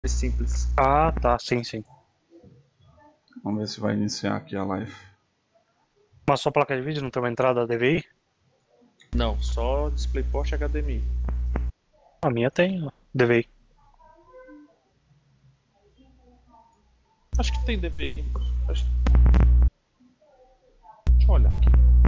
simples. Ah, tá, sim, sim. Vamos ver se vai iniciar aqui a live. Mas só placa de vídeo, não tem uma entrada DVI? Não, só DisplayPort HDMI. A minha tem, ó, DVI. Acho que tem DVI. Acho... Deixa eu olhar aqui.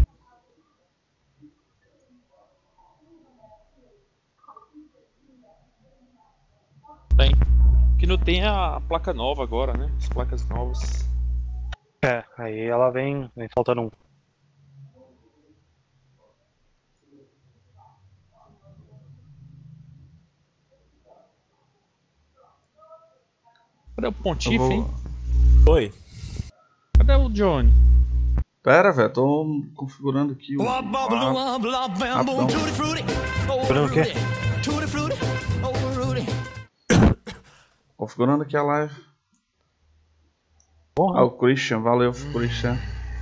Tem. Que não tem a placa nova agora, né? As placas novas. É, aí ela vem faltando um. Cadê o Eu Pontife, vou... hein? Oi. Cadê o Johnny? Pera, velho, tô configurando aqui o... Rapidão. Configurando o quê? Configurando aqui a live. Porra. Ah, o Christian, valeu, Christian.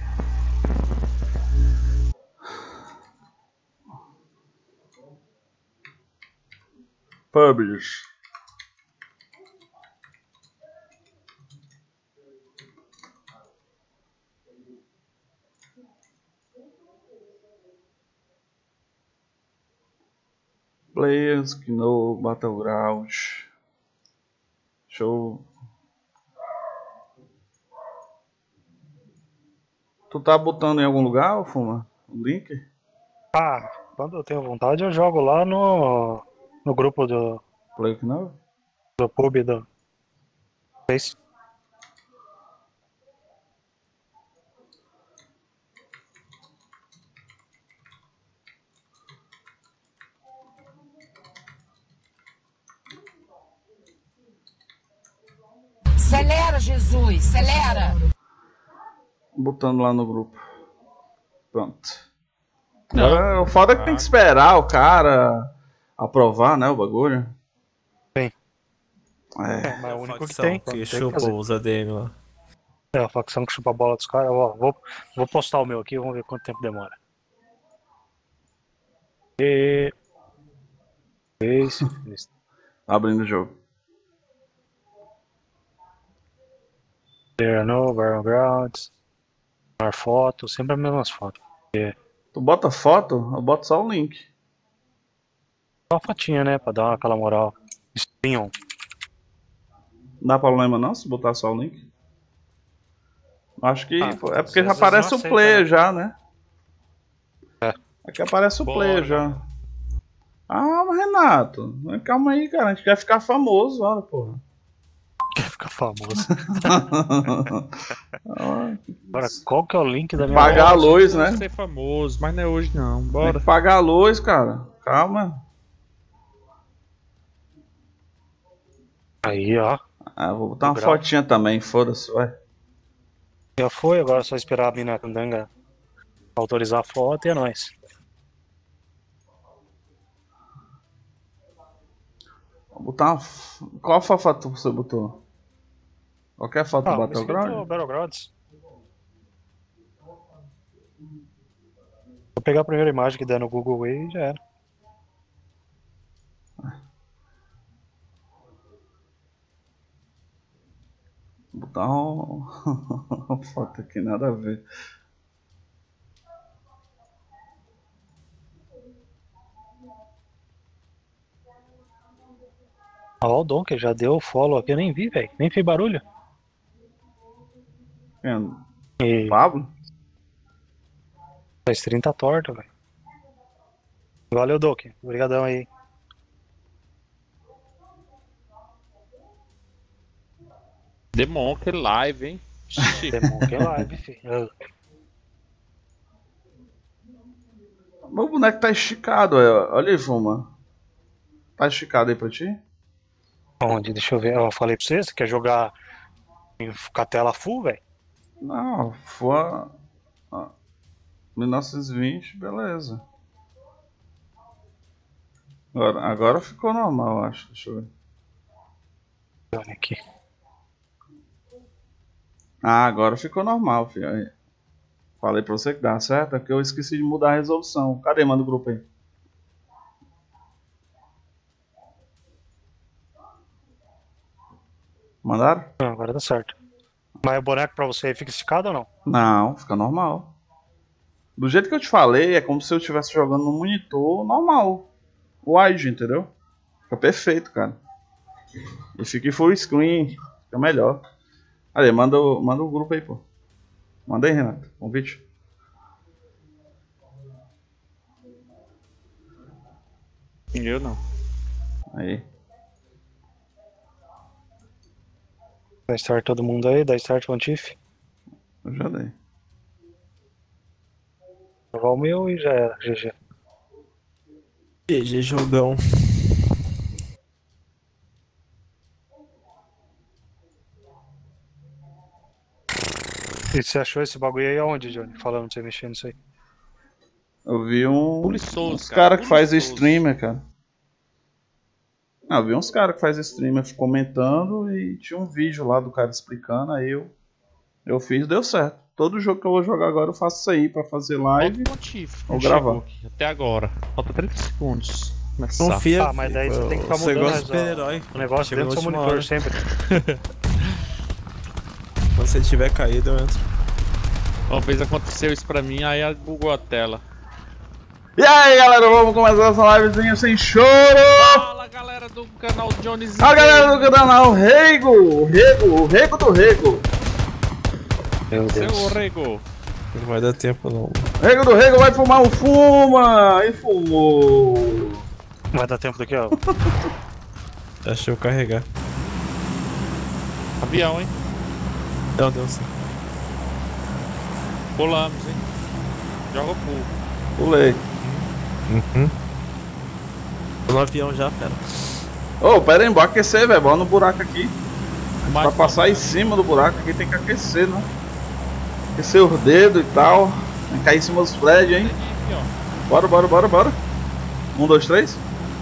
Publish. Players que no Battleground. Show. Tu tá botando em algum lugar, Fuma? O link? Ah, quando eu tenho vontade eu jogo lá no grupo Play que não? do pub do Face. Acelera, Jesus, acelera! Botando lá no grupo. Pronto. Agora, o foda é que tem que esperar o cara aprovar, né, o bagulho. Tem. É. Mas é o único que Facção tem. que Tem que chupa fazer. os ADM lá. É, a facção que chupa a bola dos caras. Ó, vou postar o meu aqui, vamos ver quanto tempo demora. Face. Abrindo o jogo. There no Battlegrounds. Maior foto, sempre as mesmas fotos. Tu bota foto, eu boto só o link. Só uma fotinha, né? Pra dar aquela moral. Stream. Não dá problema não se botar só o link? Acho que é porque às já vezes aparece não o aceita, player né? já, né? É. Aqui aparece o player já. Ah, mas Renato, calma aí, cara. A gente quer ficar famoso, olha, porra. Quer ficar famoso. Agora, qual que é o link da minha Pagar a live? luz, né? Ser famoso, mas não é hoje não. Tem Bora. que pagar a luz, cara. Calma. Aí, ó. Ah, vou botar uma Grau. fotinha também, foda-se, vai. Já foi, agora é só esperar a mina candanga autorizar a foto e é nóis. Vou botar uma... Qual foi a foto que você botou? Qualquer foto do Ah, Battleground? Battlegrounds. Vou pegar a primeira imagem que der no Google aí e já era. Vou botar uma foto aqui, nada a ver. Ó, o Donkey já deu follow aqui, eu nem vi, velho. Nem fez barulho. E Pablo? a stream tá torta, velho. Valeu, Donkey. Obrigadão aí. Demon que live, hein? Demon que live, filho. Meu boneco tá esticado, olha aí, Fuma. Tá esticado aí pra ti? Onde? Deixa eu ver. Eu falei pra você quer jogar com a tela full, velho? Não, foi 1920, beleza. Agora ficou normal, acho. Deixa eu ver. Olha aqui. Ah, agora ficou normal, filho. Aí. Falei pra você que dá certo, é porque eu esqueci de mudar a resolução. Cadê? Manda o grupo aí. Mandaram? Não, agora dá certo. Mas o boneco pra você fica esticado ou não? Não, fica normal. Do jeito que eu te falei, é como se eu estivesse jogando no monitor normal. Wide, entendeu? Fica perfeito, cara. E fica em full screen, fica melhor. Ali, manda o grupo aí, pô. Manda aí, Renato, convite. Eu não. Aí. Dá start todo mundo aí, dá start o Antif. Eu já dei. Jogar o meu e já era, GG. GG jogão. E você achou esse bagulho aí aonde, Johnny? Falando pra você mexer nisso aí. Eu vi Souls, uns caras que faz Souls. streamer, cara. Não, eu vi uns caras que faz streamer comentando e tinha um vídeo lá do cara explicando, aí eu fiz, deu certo. Todo jogo que eu vou jogar agora eu faço isso aí pra fazer live. Ou gravar. Aqui, até agora. Falta 30 segundos. Começar. Confia. Ah, mas daí você tem que ficar Você mudando gosta de super-herói. o negócio Chega dentro do seu na monitor última sempre. Quando você tiver caído, eu entro. Uma vez aconteceu isso pra mim, aí bugou a tela. E aí, galera, vamos começar essa livezinha sem choro! Fala, galera do canal Jones. A galera do canal Rego do Rego. Meu Deus. Seu Rego. Não vai dar tempo, não. Rego do Rego vai fumar um fuma! E fumou! Vai dar tempo daqui, ó. Deixa eu carregar. Avião, hein? Não, deu sim. Pulamos, hein? Joga o pulo. Pulei. Tô no avião já, fera. Ô, pera aí, bora aquecer, velho. Bora no buraco aqui. Mas Pra passar em cima do buraco aqui tem que aquecer, né? Aquecer os dedos e tal. Tem que cair em cima dos prédios, hein? aqui, ó. Bora. 1, 2, 3.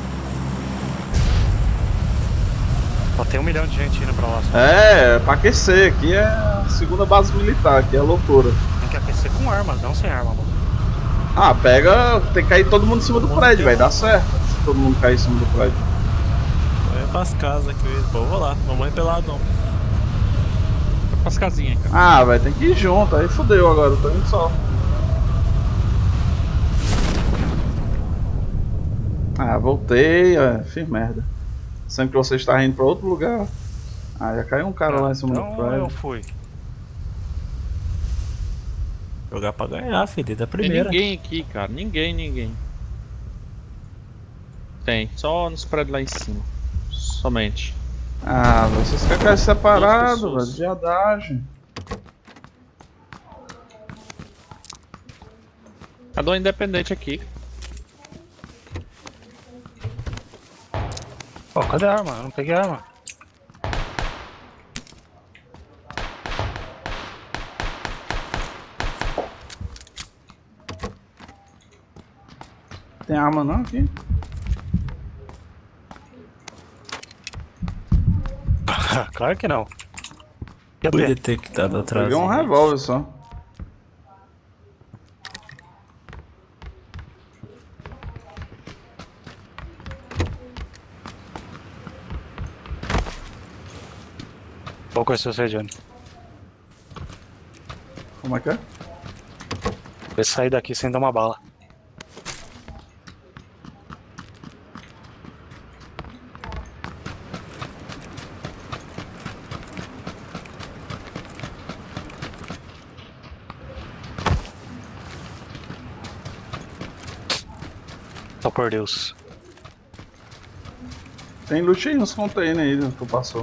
Só tem 1 milhão de gente indo pra lá. É, pra aquecer. Aqui é a segunda base militar, aqui é loucura. Tem que aquecer com arma, não sem arma, mano. Ah, pega. Tem que cair todo mundo em cima do prédio, vai dar certo. Se todo mundo cair em cima do prédio. Vai pras casas aqui. Pô, vou lá. Mamãe pelado não. Vai pras casinhas, cara. Ah, vai ter que ir junto, aí fodeu agora, eu tô indo só. Ah, voltei, fiz merda. Sempre que você está indo pra outro lugar. Ah, já caiu um cara lá em cima do Então prédio. eu fui. Jogar pra ganhar, filho. Da Tem primeira. ninguém aqui, cara. Ninguém. Tem, só nos prédios lá em cima. Somente. Ah, vocês querem ficar separados, Duas pessoas. velho, viadagem. Cada um independente aqui. Ó, cadê a arma? Eu não peguei a arma. Tem arma não aqui? Claro que não. Quer Fui ver? detectado atrás. Peguei um revólver só. Vou conhecer você, Johnny. Como é que é? Vou sair daqui sem dar uma bala. Só por Deus. Tem loot aí nos containers aí que tu passou.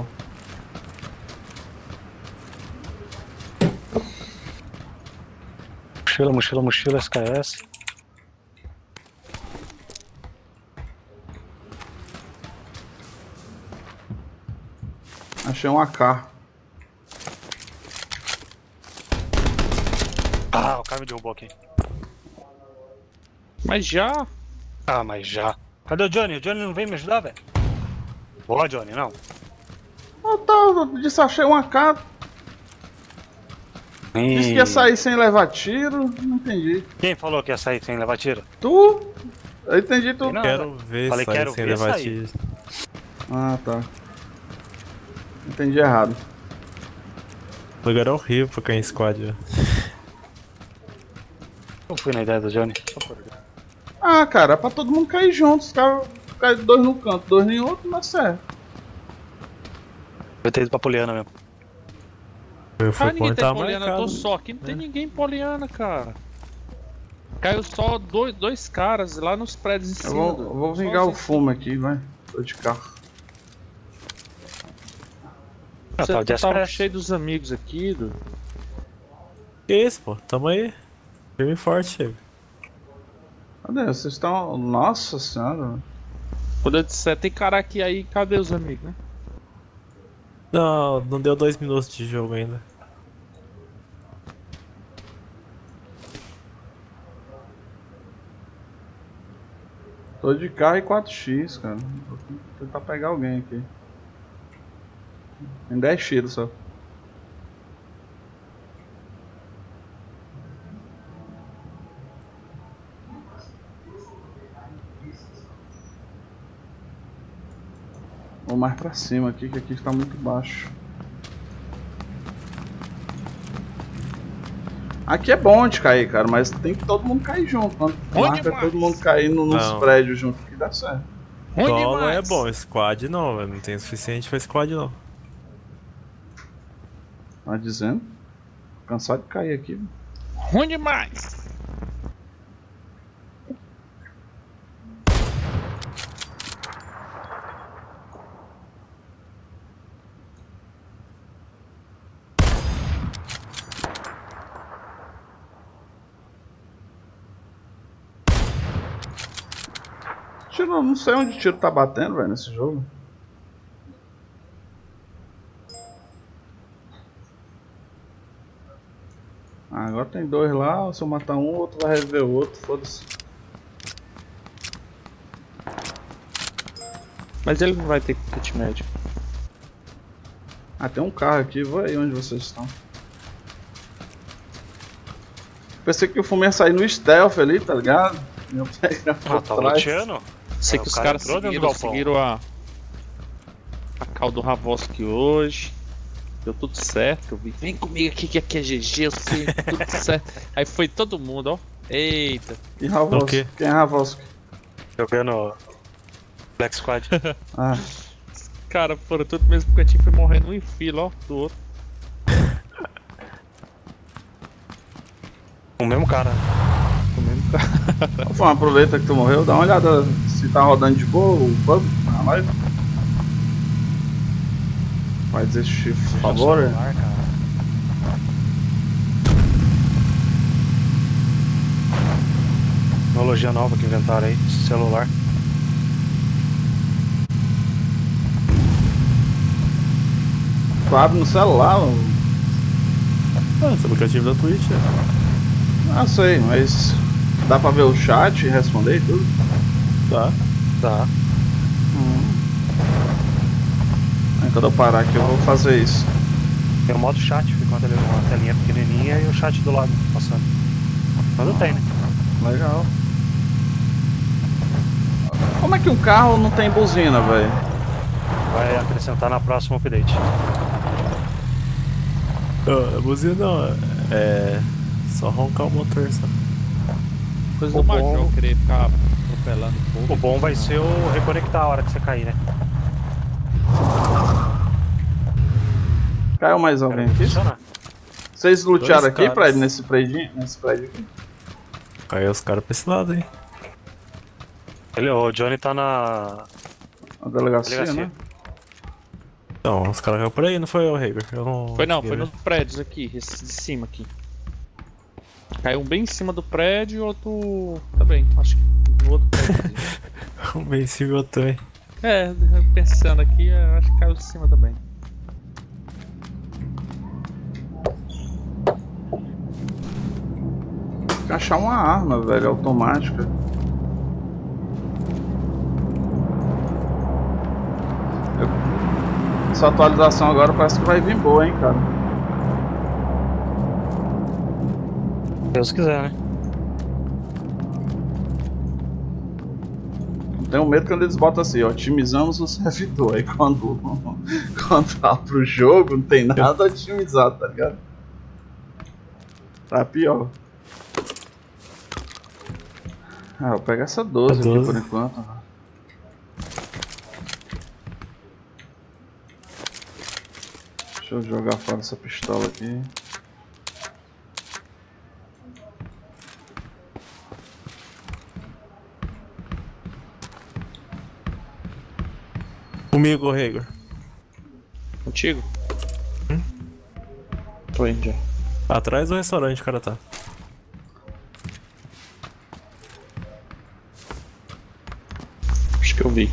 Mochila, SKS. Achei um AK. Ah, o cara me derrubou aqui. Mas já. Ah, mas já. Cadê o Johnny? O Johnny não vem me ajudar, velho? Boa, Johnny, não. Eu disse achei um AK. Disse que ia sair sem levar tiro. Não entendi. Quem falou que ia sair sem levar tiro? Tu? Eu entendi tu. Não. Quero ver Falei, sair quero sem ver levar sair. tiro. Ah, tá. entendi errado. O lugar é horrível pra cair em squad, velho. Eu fui na ideia do Johnny. Ah, cara, é pra todo mundo cair junto. Os caras caem dois no canto, dois em outro, não dá certo. Eu ter ido pra Poliana mesmo. Eu fui Ninguém onde tem tava Poliana, eu marcado. tô só. Aqui não tem ninguém em Poliana, cara. Caiu só dois caras lá nos prédios em Eu cima. vou vingar o fumo aqui, vai. Tô de carro. Você tá o Jazz tava Press. cheio dos amigos aqui, do... Que isso, pô? Tamo aí. Firme e forte, chega. Cadê? Vocês estão. Nossa senhora. Quando eu disser, tem cara aqui aí, cadê os amigos, né? Não, não deu 2 minutos de jogo ainda. Tô de carro e 4x, cara. Vou tentar pegar alguém aqui. Tem 10 tiros só. Vou mais pra cima aqui, que aqui está muito baixo. Aqui é bom de cair, cara, mas tem que todo mundo cair junto. Quando marca demais. todo mundo cair nos Não. prédios junto, que dá certo. Solo é bom, squad não, velho. Não tem o suficiente pra squad não. Tá dizendo? Cansado de cair aqui. Ruim demais! Tiro, não sei onde o tiro tá batendo, velho, nesse jogo. Ah, agora tem dois lá, se eu matar um, o outro vai reviver o outro, foda-se. Mas ele não vai ter kit médico. Ah, tem um carro aqui, vou aí onde vocês estão. Pensei que o fumo ia sair no stealth ali, tá ligado? Ia pegar por Tá trás. luteando? Sei É, que o os cara caras entrou dentro do seguiram galpão. a cal do Ravoski hoje. Deu tudo certo. Eu vi, vem comigo aqui que aqui é GG, eu sei, tudo certo. Aí foi todo mundo, ó. Eita. E Ravoski? O quê? Quem é Ravoski? Jogando Black Squad. Ah, Cara, foram tudo mesmo cantinho, foi morrendo um em fila, ó, do outro. O mesmo cara. O mesmo cara. Fã, aproveita que tu morreu, dá uma olhada se tá rodando de boa o pub na live. Vai desistir, por favor. Celular, cara. Tecnologia nova que inventaram aí, celular. Tu abre no celular, Ah, esse aplicativo da Twitch, né? ah, sei, mas dá pra ver o chat e responder e tudo? Tá. Tá. Aí quando eu parar aqui eu vou fazer isso. Tem o modo chat, fica uma telinha pequenininha e o chat do lado passando. Quando tem, né? Legal. Como é que um carro não tem buzina, velho? Vai acrescentar na próxima update. A buzina não, é só roncar o motor, só. Coisa O do bom- Major querer ficar atropelando o povo. O bom vai ser o reconectar a hora que você cair, né? Caiu mais alguém Vai aqui? funcionar. Vocês lutearam Dois aqui, caras. prédio, nesse prédio aqui? Caiu os caras pra esse lado, hein? O Johnny tá na A delegacia, delegacia. né? Então, os caras caíram por aí, não foi o Hager? Eu não. Foi não, consegui foi ver. nos prédios aqui, esse de cima aqui. Caiu um bem em cima do prédio e outro também, acho que no outro prédio. Um bem em cima e outro também. É, pensando aqui, acho que caiu em cima também. Tem que achar uma arma, velho, automática. Essa atualização agora parece que vai vir boa, hein, cara. Deus quiser, né? Tenho medo quando eles botam assim, otimizamos o servidor. Aí quando abre o jogo, não tem nada otimizado, tá ligado? Tá pior. Ah, vou pegar essa 12 aqui por enquanto. Deixa eu jogar fora essa pistola aqui. Comigo, Regor. Contigo? Tô indo já. Atrás do restaurante o cara tá. Acho que eu vi.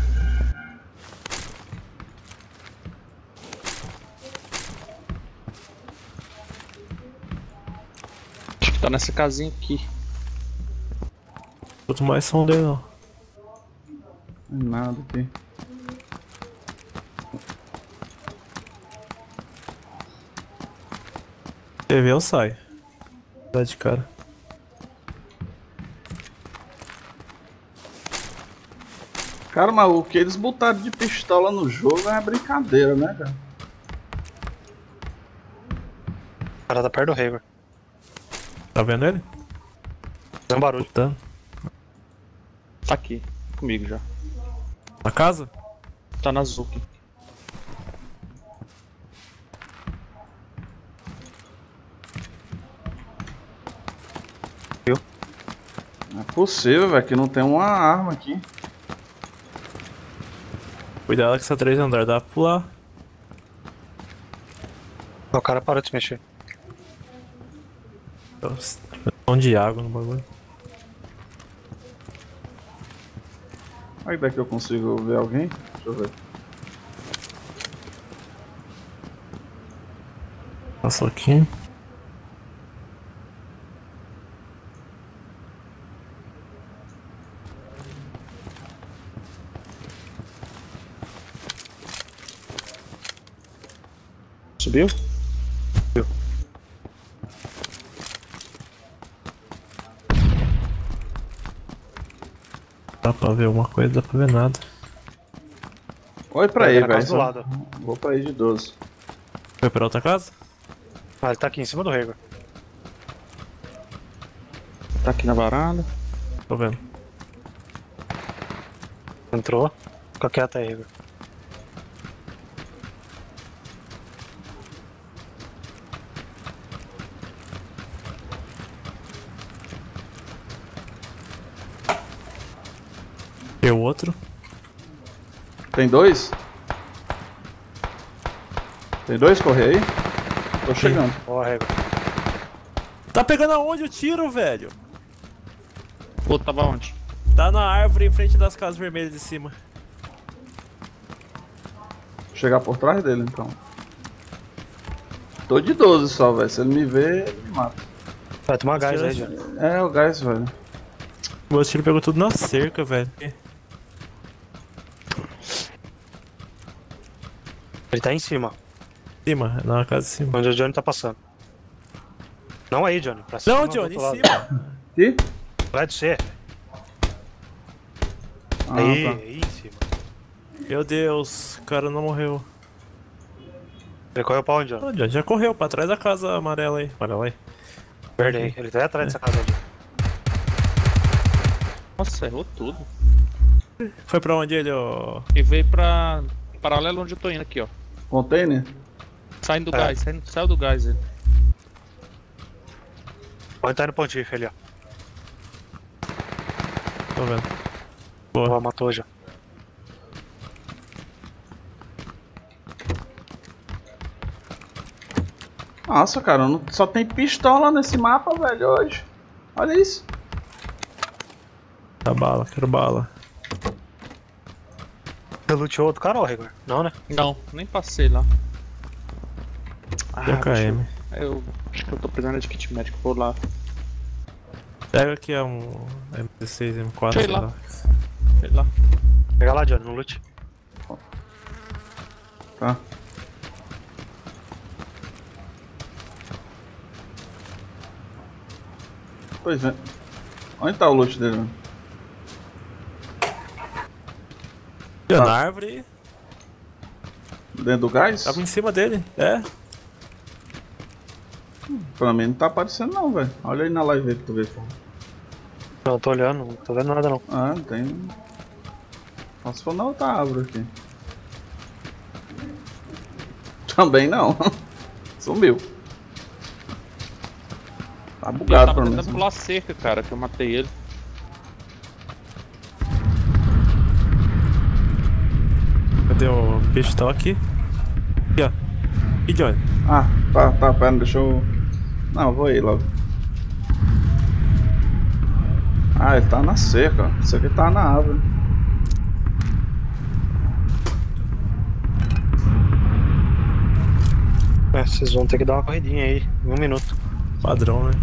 Acho que tá nessa casinha aqui. Quanto mais som dele não. Não tem nada aqui. TV eu saio. Dá de cara. Cara, mas o que eles botaram de pistola no jogo é brincadeira, né, cara? O cara tá perto do Hager. Tá vendo ele? Fazendo barulho. Tá. Tá aqui, comigo já. Na casa? Tá na Zuki. Não é possível, velho, que não tem uma arma aqui. Cuidado com essa 3 andar, dá pra pular. O cara parou de se mexer. Um de água no bagulho. Aí daqui eu consigo ver alguém? Deixa eu ver. Passou aqui. Subiu? Dá pra ver alguma coisa, dá pra ver nada. Oi pra aí, Na casa velho. do lado. Vou pra aí de 12. Foi pra outra casa? Ah, ele tá aqui em cima do Hager. Tá aqui na varanda. Tô vendo. Entrou. Fica quieto aí, Hager. E o outro? Tem dois? Tem dois correr aí? Tô chegando. Ó, Hager. Tá pegando aonde o tiro, velho? O outro tava onde? Tá na árvore em frente das casas vermelhas de cima. Vou chegar por trás dele então. Tô de 12 só, velho. Se ele me ver, ele me mata. Vai tomar gás aí, Johnny. É o gás, velho. O meu tiro pegou tudo na cerca, velho. Ele tá em cima, Cima, na casa de cima. onde o Johnny tá passando. Não aí, Johnny. Pra cima. Não, do Johnny, outro em lado. cima. Aqui? Vai de você. Ah, Aí, tá. aí em cima. Meu Deus, o cara não morreu. Ele correu pra onde, Johnny? Ô, Johnny, já correu pra trás da casa amarela aí. Amarela aí. Verde aí. Ele tá aí atrás dessa casa ali. Nossa, errou tudo. Foi pra onde ele, ó? E veio pra paralelo onde eu tô indo aqui, ó. Container? Saindo do É. gás, saiu do gás ele. Pode estar no pontife ali, ó. Tô vendo. Ó, Boa. matou já. Nossa, cara, só tem pistola nesse mapa, velho, hoje. Olha isso. Tá bala, quero bala. Você luteou outro cara, ó, Rigor? Não, né? Não, nem passei lá. DKM. Eu acho que eu tô precisando de kit médico, vou lá. Pega aqui um M16, M4, Sei sei lá. lá. Sei lá. Pega lá, Johnny, no loot. Tá. Pois é. Onde tá o loot dele, mano? Olha, tá na árvore, dentro do gás? tava em cima dele. É, Pra mim não tá aparecendo não, velho. Olha aí na live aí pra tu ver. Pô. Não, tô olhando, não tô vendo nada não. Ah, não tem. Só se for na outra árvore aqui. Também não. Sumiu. Tá Ele bugado tava pra mim. tentando pular cerca, cara, que eu matei ele. cadê o bicho? Tá aqui. Aqui, ó. E Johnny? Ah, tá, pera, deixa eu. Não, eu vou ir logo. Ah, ele tá na cerca, ó. Isso aqui tá na árvore. É, vocês vão ter que dar uma corridinha aí, em 1 minuto. Padrão, né?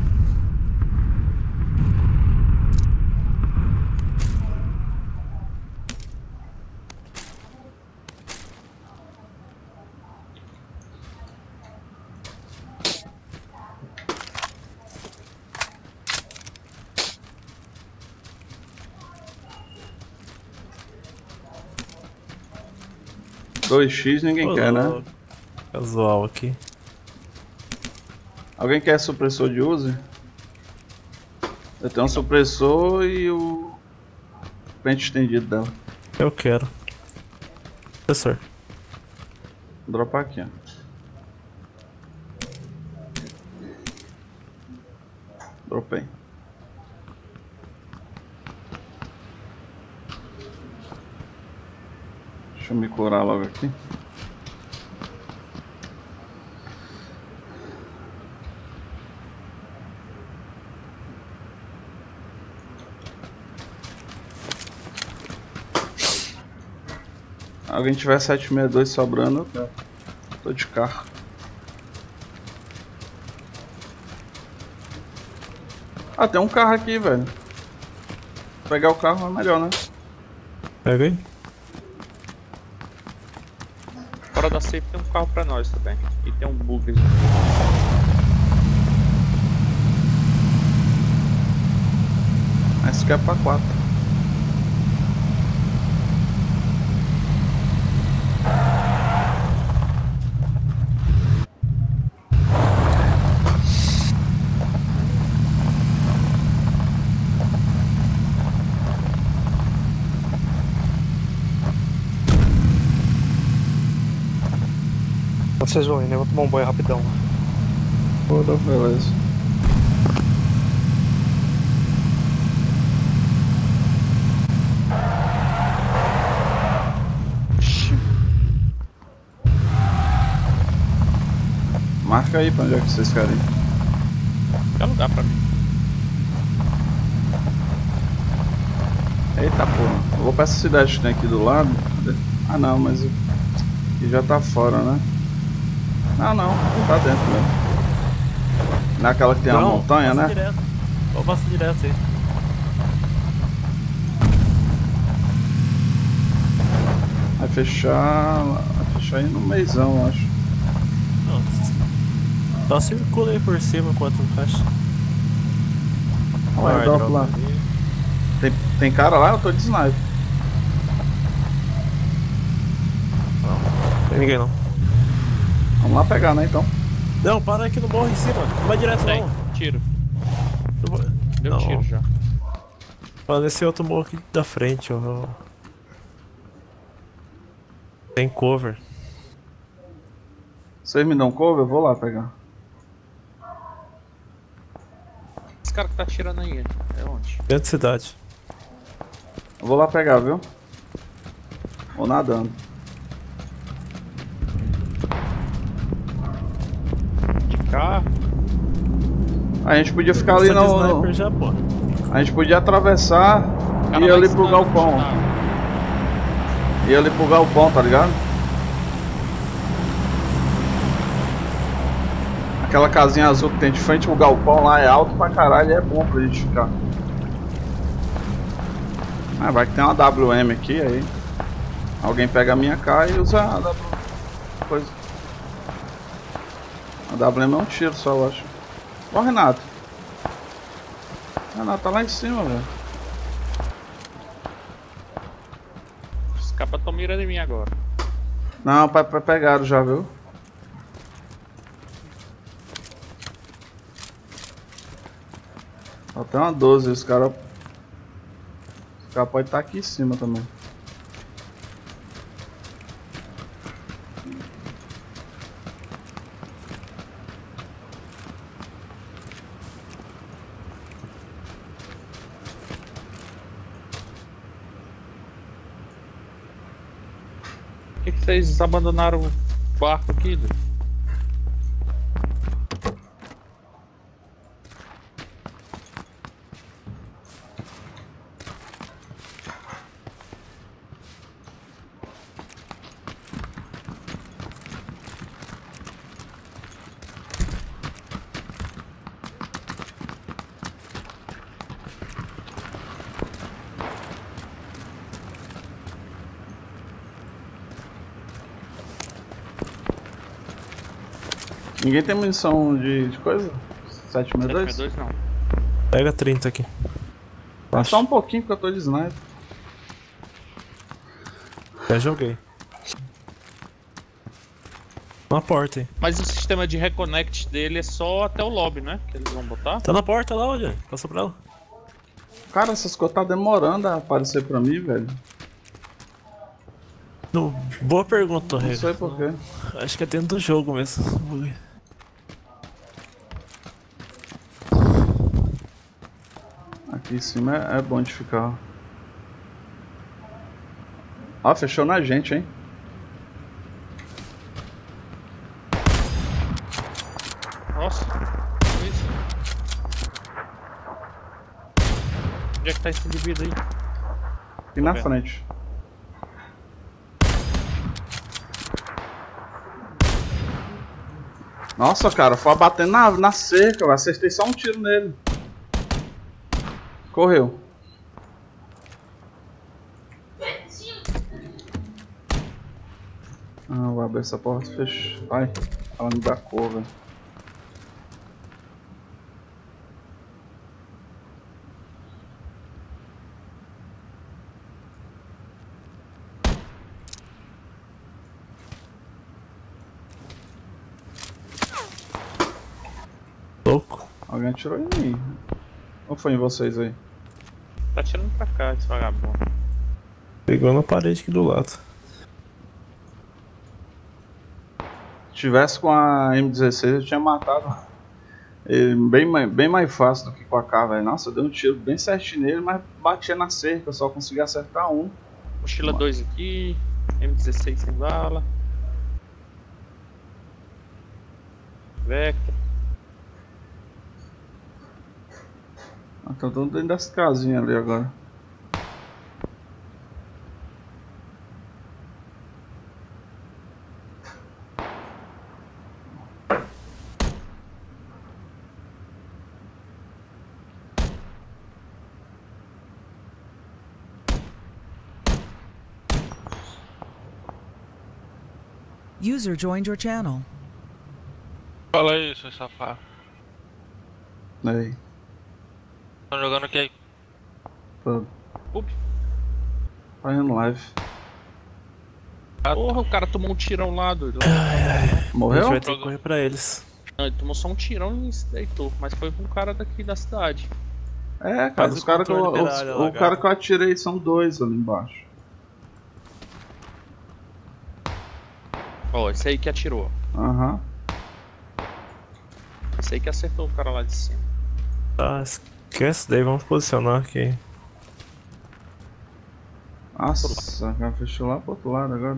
Dois x ninguém quer, né? Casual aqui. Alguém quer supressor de use? Eu tenho um supressor e o pente estendido dela. Eu quero. Professor. Vou dropar aqui, ó. Dropei. Deixa eu me curar logo aqui. Alguém tiver 762 sobrando, eu tô de carro. Ah, tem um carro aqui, velho. Pegar o carro é melhor, né? Pega aí. Fora da safe tem um carro pra nós também. E tem um bug. Esse aqui é pra 4. Quando vocês vão indo, eu vou tomar um banho rapidão. Beleza. Marca aí pra onde é que vocês querem ir. Qualquer lugar pra mim. Eita porra, eu vou pra essa cidade que tem aqui do lado. Ah não, mas aqui já tá fora, né? Não, tá dentro mesmo. Naquela que tem uma montanha, né? Direto. Eu passo direto aí. Vai fechar aí no meizão, eu acho. Não. Só circula aí por cima enquanto não fecha. Olha o drop lá. Tem cara lá? Eu tô de sniper. Não tem ninguém não. Vamos lá pegar, né, então. Não, para aqui no morro em cima. Não vai direto Tem, não. tiro. Eu vou... Deu Não. tiro já. Fala nesse outro morro aqui da frente, ó. Tem cover. Vocês me dão cover? Eu vou lá pegar. Esse cara que tá atirando aí, é onde? Dentro da cidade. Eu vou lá pegar, viu? Vou nadando. De carro. A gente podia ficar ali Precisa de no... sniper já, pô. A gente podia atravessar O e cara ir vai ali pro ensinando galpão. onde tá. Ir ali pro galpão, tá ligado? Aquela casinha azul que tem de frente pro galpão lá é alto pra caralho e é bom pra gente ficar. Ah, vai que tem uma WM aqui, aí alguém pega a minha K e usa a WM. Coisa. A WM é um tiro só, eu acho. Ó, Renato. Renato tá lá em cima, velho. Os caras tão me mirando em mim agora. Não, pegaram já, viu? Só tem uma 12, os caras... Os caras podem estar aqui em cima também. Por que vocês abandonaram o barco aqui? Ninguém tem munição de coisa? 762? 762 não. Pega 30 aqui. Dá só um pouquinho porque eu tô de sniper. Já joguei. Na porta aí. Mas o sistema de reconnect dele é só até o lobby, né? Que eles vão botar. Tá na porta lá, olha. Passou pra ela. Cara, essas coisas tá demorando a aparecer pra mim, velho. No, boa pergunta, Não Rega. sei porquê. Acho que é dentro do jogo mesmo. Aqui em cima é bom de ficar. Ó, fechou na gente, hein? Nossa, que isso? Onde é que tá esse indivíduo aí? Aqui na vendo. frente. Nossa, cara, foi batendo na cerca, eu acertei só um tiro nele. Correu. Ah, vou abrir essa porta e fechar. Ai, ela me dá cor, velho. Louco. Alguém atirou em mim. Ou foi em vocês aí? Tá tirando pra cá esse vagabundo. Pegou na parede aqui do lado. Se tivesse com a M16 eu tinha matado ele bem mais fácil do que com a K, velho. Nossa, eu dei um tiro bem certinho nele, mas batia na cerca, eu só consegui acertar um. Mochila 2 aqui, M16 sem bala. Vector. Ah, tá todo dentro das casinhas ali agora. User joined your channel. Fala aí, seu safado. Aí, Tá jogando o que aí? tô Up. fazendo live. Porra, o cara tomou um tirão lá, doido. A gente Morreu? vai ter que correr pra eles. Não, ele tomou só um tirão e se deitou, mas foi com um cara daqui da cidade. É, cara, Faz os o cara que eu, controle da área, o cara que eu atirei são dois ali embaixo. Ó, esse aí que atirou. Aham. Esse aí que acertou o cara lá de cima. Tá, esquece daí, vamos posicionar aqui. Nossa, o cara fechou lá pro outro lado agora.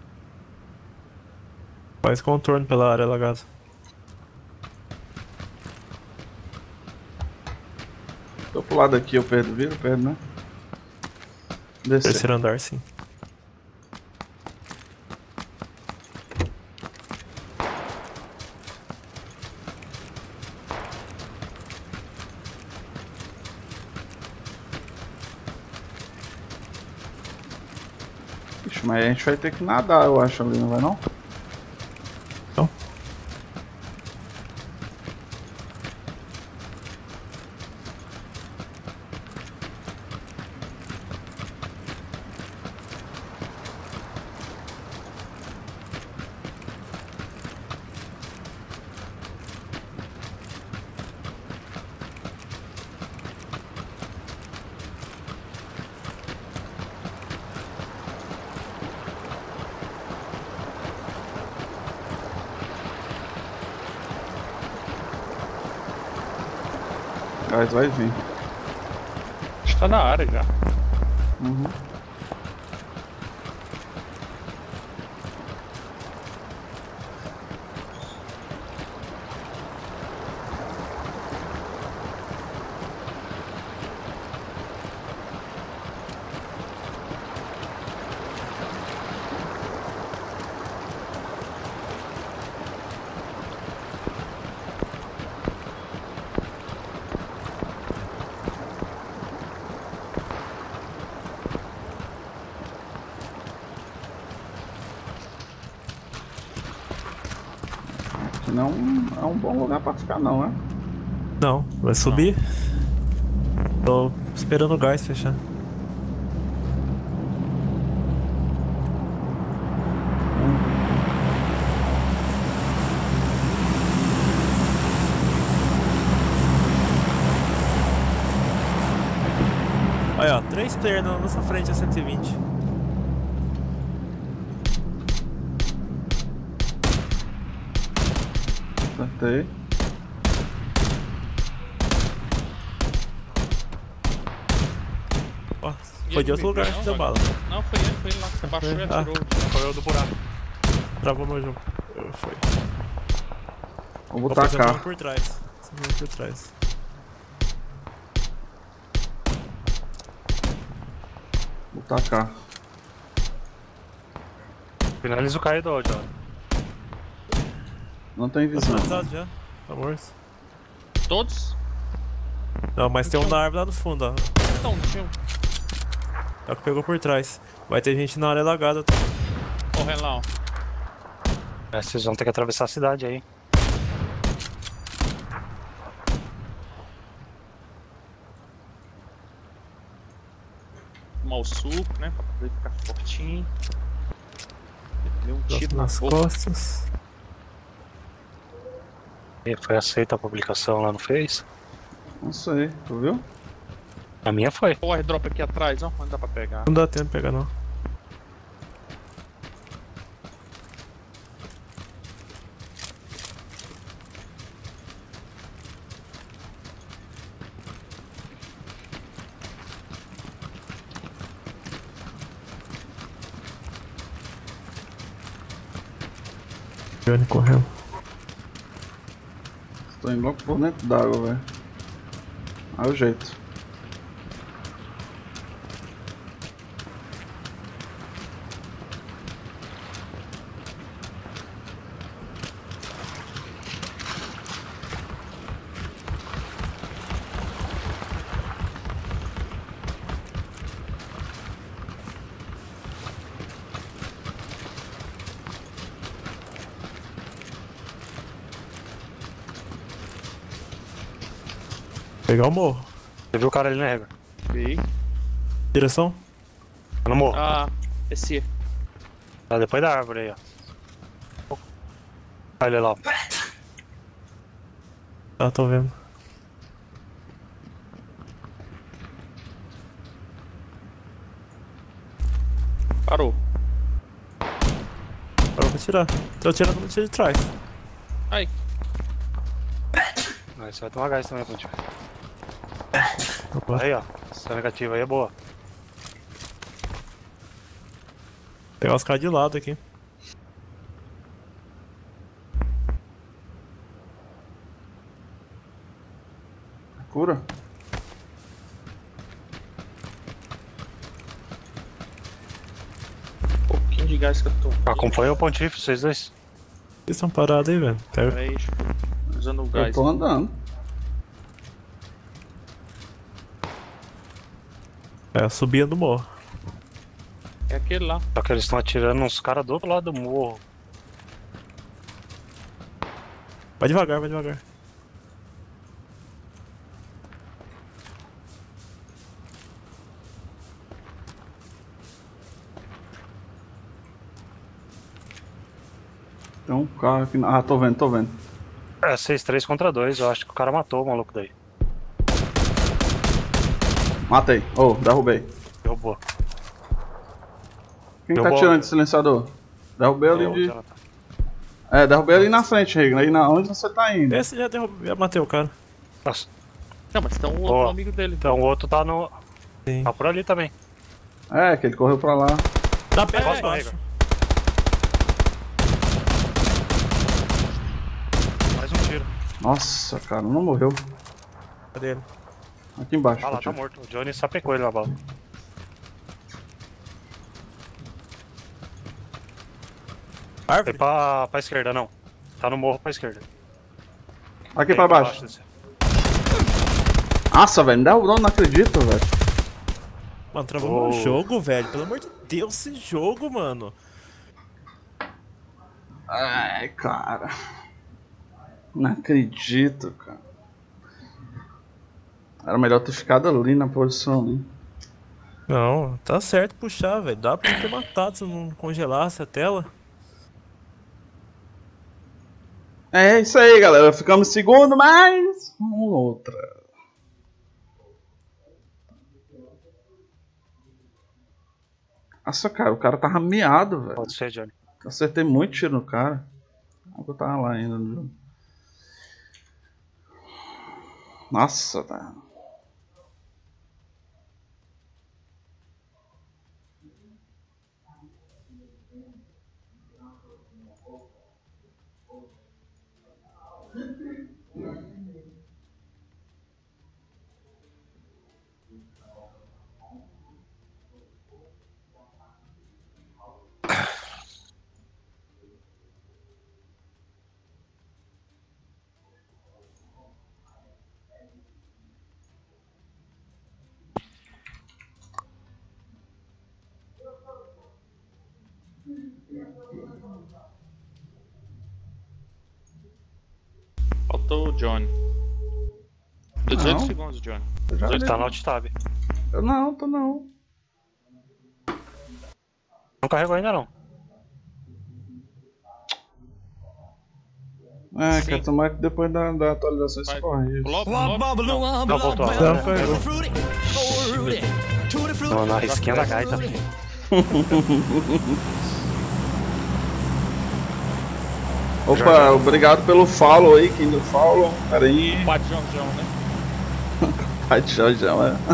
Faz contorno pela área alagada. Tô pro lado aqui, eu perdo, viro, perdo, né? Descer. Terceiro andar, sim. Ixi, mas a gente vai ter que nadar, eu acho, ali, não vai não? Não. gás vai vir. Está na área já. Uhum. Não é um bom lugar pra ficar não, né? Não, vai subir. Tô esperando o gás fechar. Olha, ó, 3 players na nossa frente a 120. Acertei. Ó, foi de outro lugar que deu bala. Não, foi ele lá. Você baixou e Ah. atirou. Foi o do buraco. Travou meu jogo. Foi. Vou botar Você veio cá. por trás. Você veio por trás. Vou tacar. Finaliza o caído, já. Não tem Tá visão. finalizado já? Tá morto. Todos? Não, mas tem um na árvore lá no fundo, ó. Não, tinha um. É o que pegou por trás. Vai ter gente na área lagada. Correndo lá, ó. Vocês vão ter que atravessar a cidade aí. Tomar o suco, né? Pra poder ficar fortinho. Deu um tiro na Nas boca. costas. E foi aceita a publicação lá no Face? Não sei, tu viu? A minha foi. O airdrop aqui atrás, ó. Não dá pra pegar. Não dá tempo de pegar, não. Johnny correu. Tô indo logo por dentro d'água, velho. Aí o jeito. Pegar o morro. Você viu o cara ali, né, Rega? Vi. Direção? Tá no morro. Ah, esse. Tá depois da árvore aí, ó. Olha ele lá, ó. Ah, tô vendo. Parou. Agora eu vou tirar. Tô tirando no tiro de trás. Aí. Aí você vai tomar gás também, Pontinho. Opa. Aí, ó. Essa negativa aí é boa. Pegar os caras de lado aqui. Cura? Um pouquinho de gás que eu tô. Acompanha o Pontífice, vocês dois. Eles estão parados aí, velho. Pega. Peraí, deixa eu... Usando o Eu gás. tô andando. É, subia do morro. É aquele lá. Só que eles estão atirando uns caras do outro lado do morro. Vai devagar, vai devagar. Tem um carro aqui. Ah, tô vendo, tô vendo. É, 6-3 contra 2. Eu acho que o cara matou o maluco daí. Matei. Oh, derrubei. Derrubou. Quem Deu tá bola. tirando de silenciador? Derrubei ali É, o de. Jonathan. É, derrubei ali na frente, Regna. Aí na onde você tá indo? Esse já derrubou, já matei o cara. Nossa. Não, mas tem um outro Boa. amigo dele. Então o outro tá no. Sim. Tá por ali também. É, que ele correu pra lá. Dá pé Posso embaixo. Mais um tiro. Nossa, cara, não morreu. Cadê ele? Aqui embaixo. Ah lá, o tá tiro. morto. O Johnny sapecou ele na bala. Foi Árvore? pra esquerda, não. Tá no morro pra esquerda. Aqui pra baixo. desse. Nossa, velho, não acredito, velho. Mano, travou meu Oh. jogo, velho. Pelo amor de Deus, esse jogo, mano. Ai, cara. Não acredito, cara. Era melhor ter ficado ali na posição ali. Não, tá certo puxar, velho. Dá pra ter matado se não congelasse a tela. É isso aí, galera. Ficamos em segundo, mas outra. Nossa, cara, o cara tava miado, velho. Pode ser, Johnny. Acertei muito tiro no cara. Eu tava lá ainda no jogo. Nossa, velho. Faltou o Johnny. 18 Não. segundos, Johnny. Eu já Ele dei. tá no alt tab. Eu não, tô não. Não carregou ainda não. É, Sim. quer tomar que depois da atualização isso Vai. corrige. Bloco. Não, voltou. Não, foi. Tô na risquinha da gaita. filho. Opa, obrigado pelo follow aí, quem deu follow. Pera aí. Bate João, né? Vai de Jorjão, é.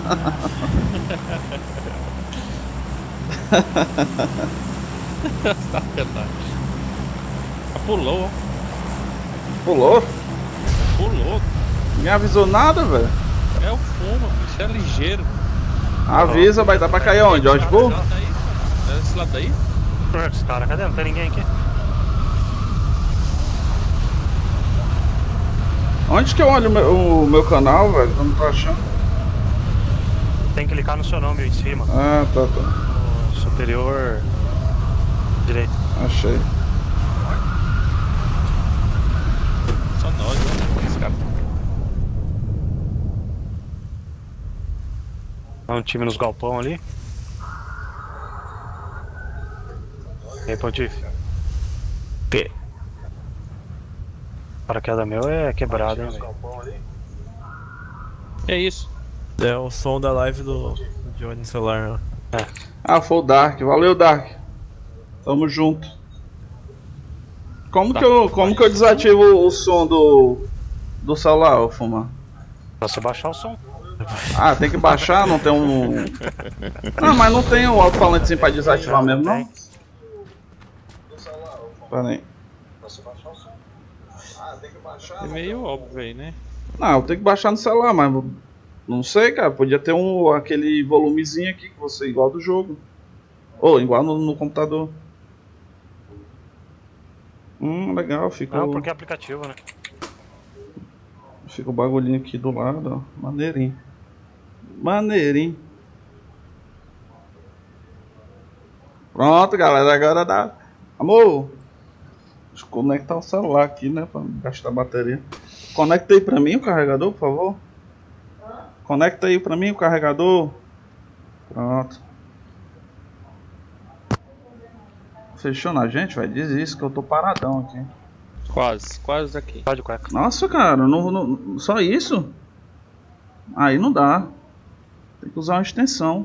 Sacanagem. Pulou, ó. Pulou? Pulou. Ninguém avisou nada, velho. É o fumo, bicho. É ligeiro. Avisa, vai dar pra cair onde? George Bull? Esse lado daí? É esse lado daí? Esse cara, cadê? Não tem ninguém aqui. Onde que eu olho o meu canal, velho? Eu não tô achando. Tem que clicar no seu nome aí em cima. Ah, tá. No superior direito. Achei. Só nós, né? Esse cara. Tá um time nos galpão ali. E aí, Pontife? P. Paraquedas meu é quebrado, hein, velho. É isso. É o som da live do Johnny no celular, ó. Ah, foi o Dark. Valeu, Dark. Tamo junto. Como que eu desativo o som do celular, ô Fumar? Só você baixar o som. Ah, tem que baixar, não tem um... Não, mas não tem um alto-falantezinho pra desativar mesmo, não? Pera aí. É meio óbvio aí, né? Não, eu tenho que baixar no celular, mas... Não sei, cara. Podia ter aquele volumezinho aqui que você igual do jogo. Ou igual no computador. Legal, fica Não, porque é aplicativo, né? Fica o bagulhinho aqui do lado, ó. Maneirinho. Maneirinho. Pronto, galera. Agora dá. Amor! Deixa eu conectar o celular aqui, né? Pra gastar a bateria. Conecta aí pra mim o carregador, por favor. Conecta aí pra mim o carregador. Pronto. Fechou na gente, velho? Diz isso que eu tô paradão aqui. Quase aqui. Tá de cueca. Nossa, cara, só isso? Aí não dá. Tem que usar uma extensão.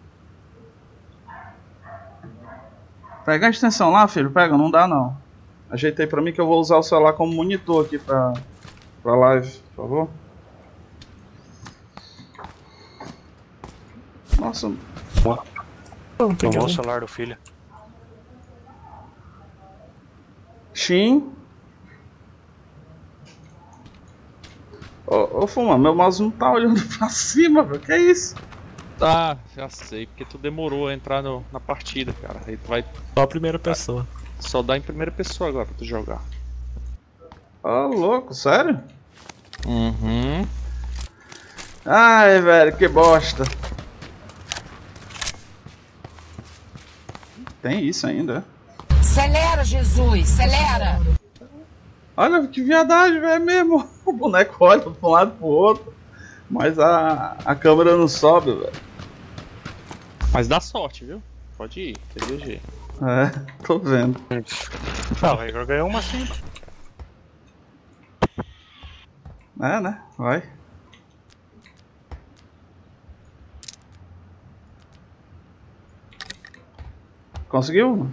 Pega a extensão lá, filho. Pega, não dá não. Ajeitei pra mim que eu vou usar o celular como monitor aqui pra live, por favor. Nossa, Não, tem Tomou o que... celular do filho. Shin. Ô, Fuma, meu mouse não tá olhando pra cima, velho. Que é isso? Ah, já sei, porque tu demorou a entrar na partida, cara. Aí tu vai Só a primeira pessoa. só dar em primeira pessoa agora pra tu jogar. Ô, louco, sério? Uhum. Ai, velho, que bosta. Tem isso ainda. Acelera, Jesus, acelera. Olha que viadagem, velho, mesmo. O boneco olha pra um lado pro outro. Mas a câmera não sobe, velho. Mas dá sorte, viu? Pode ir, TDG. É, tô vendo. Ah, o Igor ganhou uma sim. É, né? Vai. Conseguiu?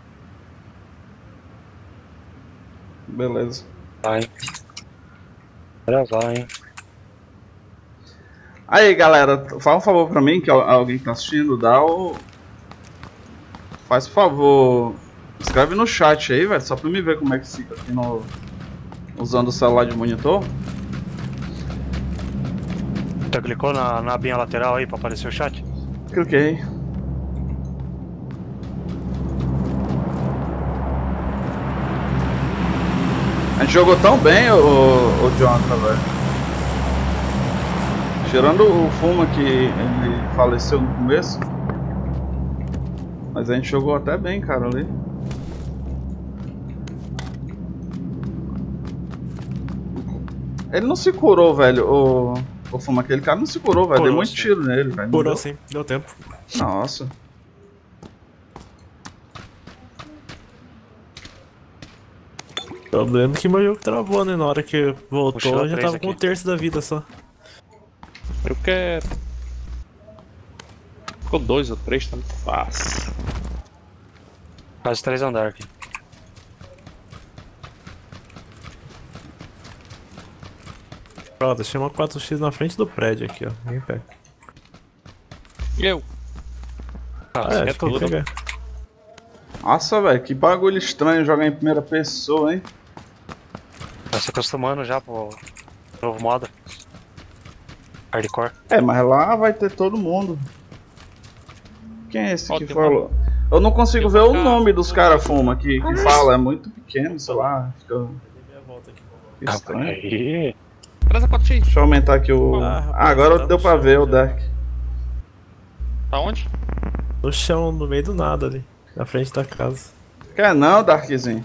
Beleza. Vai. Gravar, hein? Aí, galera, fala um favor pra mim, que alguém que tá assistindo, faz por favor, escreve no chat aí, velho, só pra me ver como é que fica aqui usando o celular de monitor. Você clicou na abinha lateral aí pra aparecer o chat? Cliquei. A gente jogou tão bem, o Jonathan, velho. Tirando o Fuma que ele faleceu no começo. Mas a gente jogou até bem, cara, ali. Ele não se curou, velho, o Fuma, aquele cara não se curou, velho. Dei Curou, muito sim. tiro nele, velho. Curou sim, deu tempo. Nossa. O problema é que meu jogo travou, né? Na hora que voltou, Puxou eu já três tava com aqui. um terço da vida só. Eu quero. Ficou 2 ou 3, tá muito fácil. Quase 3 andar aqui. Ó, deixei uma 4x na frente do prédio aqui, ó. Vem pega. Eu. Ah, É, é acho que eu vou tudo. pegar. Nossa, velho, que bagulho estranho jogar em primeira pessoa, hein? Tá se acostumando já pro novo modo. Hardcore. É, mas lá vai ter todo mundo. Quem é esse Ó, que tem falou? Eu não consigo ver tem o uma nome dos caras Fuma que fala, é muito pequeno, sei lá. Fica estranho. Aí. Traz a 4x. Deixa eu aumentar aqui o. Ah, rapaz, Ah, agora tá deu no pra chão ver o já. Dark. Tá onde? No chão, no meio do nada ali. Na frente da casa. Quer não, Darkzinho?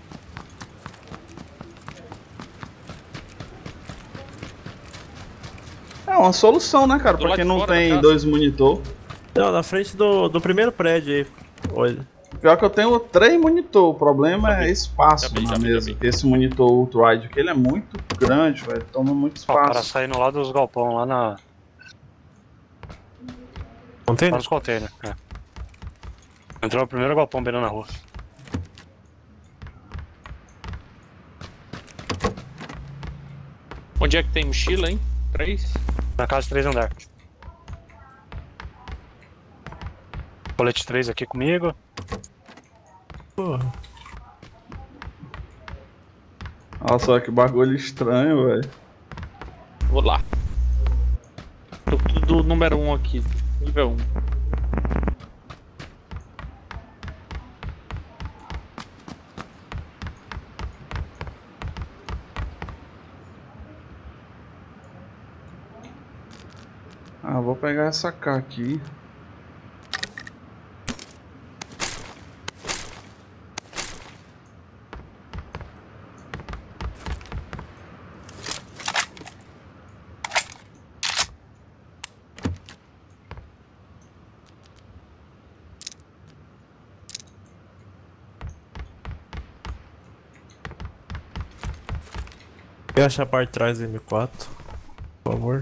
É uma solução, né, cara? Do Pra lado quem de não fora da tem casa. 2 monitor. Não, na frente do primeiro prédio aí. Olha. Pior que eu tenho 3 monitor, o problema Já é vi. espaço Já vi, na já vi, mesa. já vi. Porque esse monitor ultra-wide aqui ele é muito grande, velho. Toma muito Ó, o cara espaço. saindo lá dos galpão, lá Container? nos containers. É. Entrou no primeiro galpão beirando na rua. Onde é que tem mochila, hein? 3? Na casa de 3 andar. Colete 3 aqui comigo. Porra. Nossa, olha que bagulho estranho, velho. Vou lá. Tô tudo número 1 aqui. Nível 1. Ah, vou pegar essa K aqui. Quer achar a parte de trás do M4? Por favor.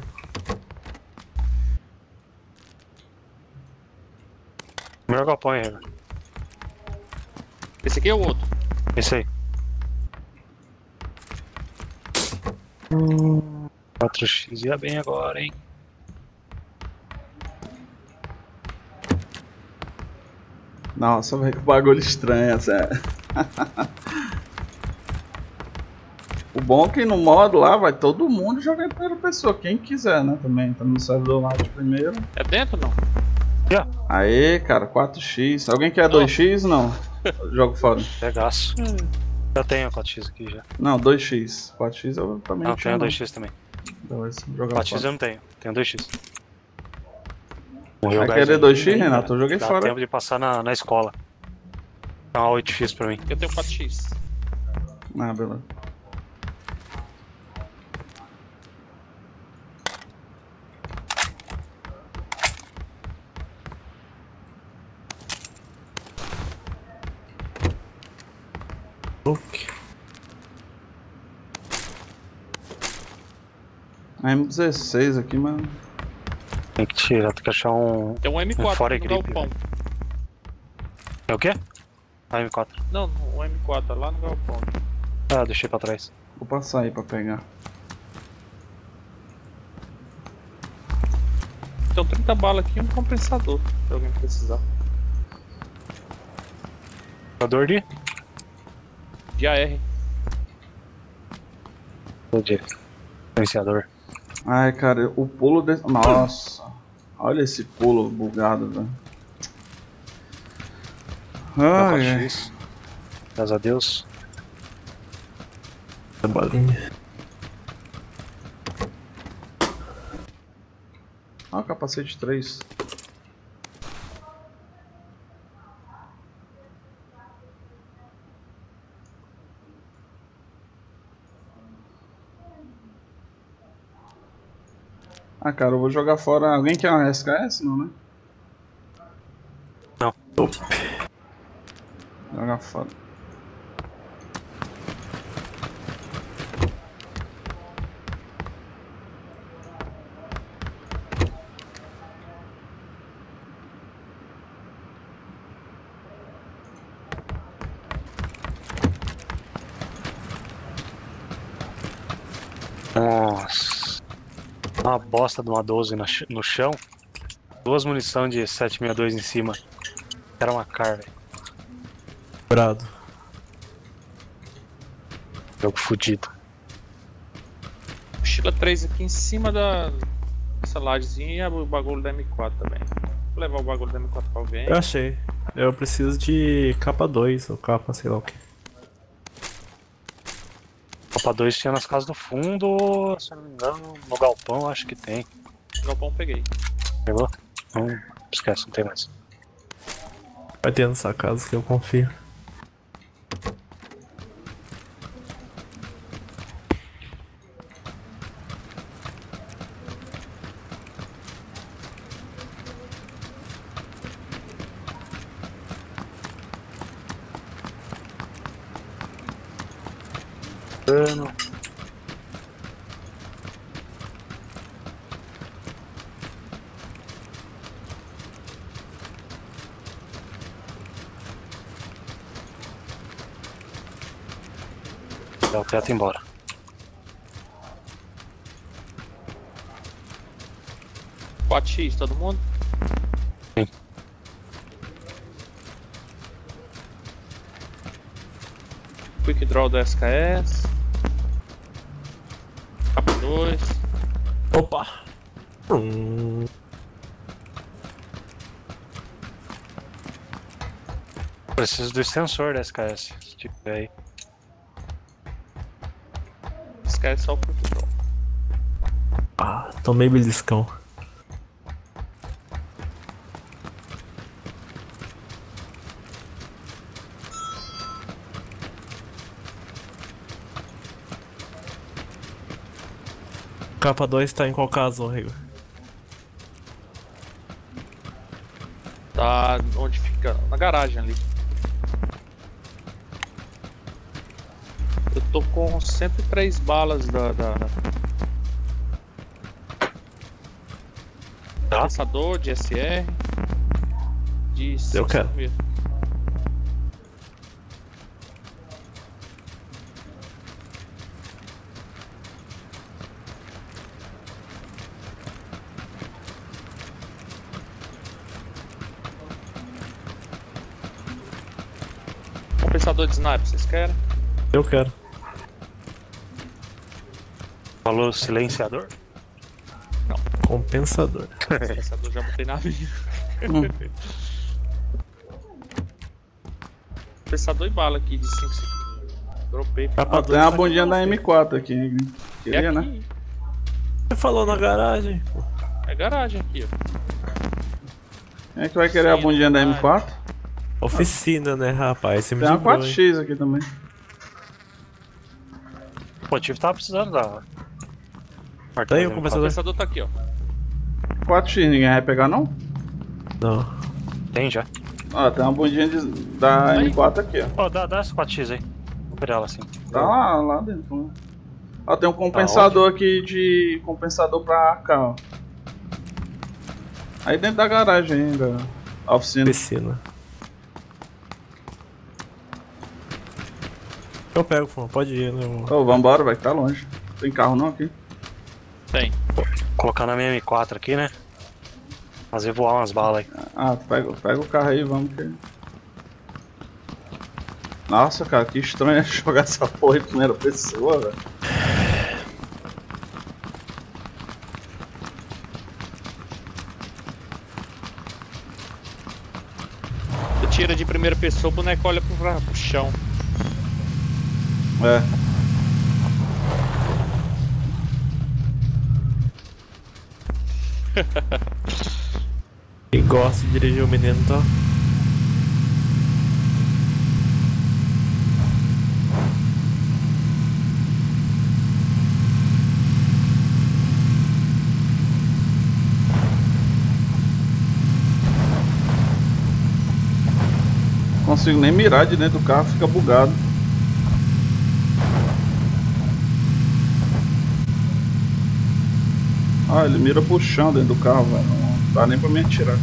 Primeiro galpão aí, velho. Esse aqui é o outro. Esse aí. 4x ia bem agora, hein? Nossa, velho, que bagulho estranho essa. O bom é que no modo lá vai todo mundo jogar em primeira pessoa, quem quiser, né? Também tá no servidor lá de primeiro. É dentro não? Aê, cara, 4x. Alguém quer 2x? Não. Jogo fora. Pegaço. Eu tenho a 4x aqui já. Não, 2x. 4x eu também Não, tinha. tenho 2x também. Então vai jogar 4x fora. eu não tenho. Tenho 2x. Vai querer 2x, Renato? Eu joguei Dá fora. tempo de passar na escola. Dá uma 8x pra mim. Eu tenho 4x. Ah, beleza. Ok. A M16 aqui, mano. Tem que tirar, tem que achar um. Tem um M4 Um fora no gripe, galpão. É o quê? A M4. Não, o M4 lá no galpão. Ah, deixei pra trás. Vou passar aí pra pegar. Tem 30 balas aqui e um compensador, se alguém precisar. Jogador de? De AR. De iniciador. Ai, cara, o pulo desse. Nossa. Olha esse pulo bugado, velho. Ai, ai. X. Graças a Deus. A balinha. Olha o capacete 3. Ah, cara, eu vou jogar fora. Alguém quer uma SKS? Não, né? Não. Jogar fora. Nossa. Uma bosta de uma 12 no chão. 2 munição de 762 em cima. Era uma car, velho. Brado. Jogo fudido. Mochila 3 aqui em cima dessa lajezinha e o bagulho da M4 também. Vou levar o bagulho da M4 pra alguém. Eu achei. Eu preciso de capa 2 ou capa sei lá o que. Copa 2 tinha nas casas do fundo, se eu não me engano, no galpão acho que tem. O galpão peguei. Pegou? Não, esquece, não tem mais. Vai ter nessa casa que eu confio. Dano. Dá o teto embora. Quatro X, todo mundo? Sim. Quick draw do SKS. Capa 2. Opa! Preciso do extensor da SKS, se tiver aí. SKS só o quick draw. Ah, tomei beliscão. Capa 2 tá em qual casa, Rigo? Tá onde fica? Na garagem ali. Eu tô com 103 balas Tá? Pensador, de SR. De Eu quero. 5 mesmo. Compensador de sniper, vocês querem? Eu quero. Falou silenciador? Compensador. Compensador já botei na minha. Compensador e bala aqui de 5 segundos. Dropei. Ó, tem uma bundinha da M4 aqui, hein? É Queria, né? aqui. Você falou na garagem. É garagem aqui, ó. Quem é que vai querer a bundinha da M4? Oficina, né, rapaz? Você me Tem uma lembrou, hein? 4x aqui também. Pô, o Tiff tava precisando da. Tá aí o O compensador? compensador tá aqui, ó. 4x ninguém vai pegar não? Não. Tem já. Ó, tem uma bundinha da Aí. M4 aqui, ó. Ó, dá essa 4x aí. Vou pegar ela assim. Tá lá dentro. Né? Ó, tem um compensador aqui de. Compensador pra AK, ó. Aí dentro da garagem ainda. A oficina. Piscina. Eu pego, pô. Pode ir, né? Ô, vambora, vai que tá longe. Tem carro não aqui? Tem. Colocar na minha M4 aqui, né? Fazer voar umas balas aí. Ah, pega o carro aí, vamos que. Nossa, cara, que estranho é jogar essa porra em primeira pessoa, velho. Tu tira de primeira pessoa, o boneco olha pro chão. É. E gosta de dirigir o menino, tá? Não consigo nem mirar de dentro do carro, fica bugado. Ah, ele mira pro chão dentro do carro, velho. Não dá nem pra me atirar.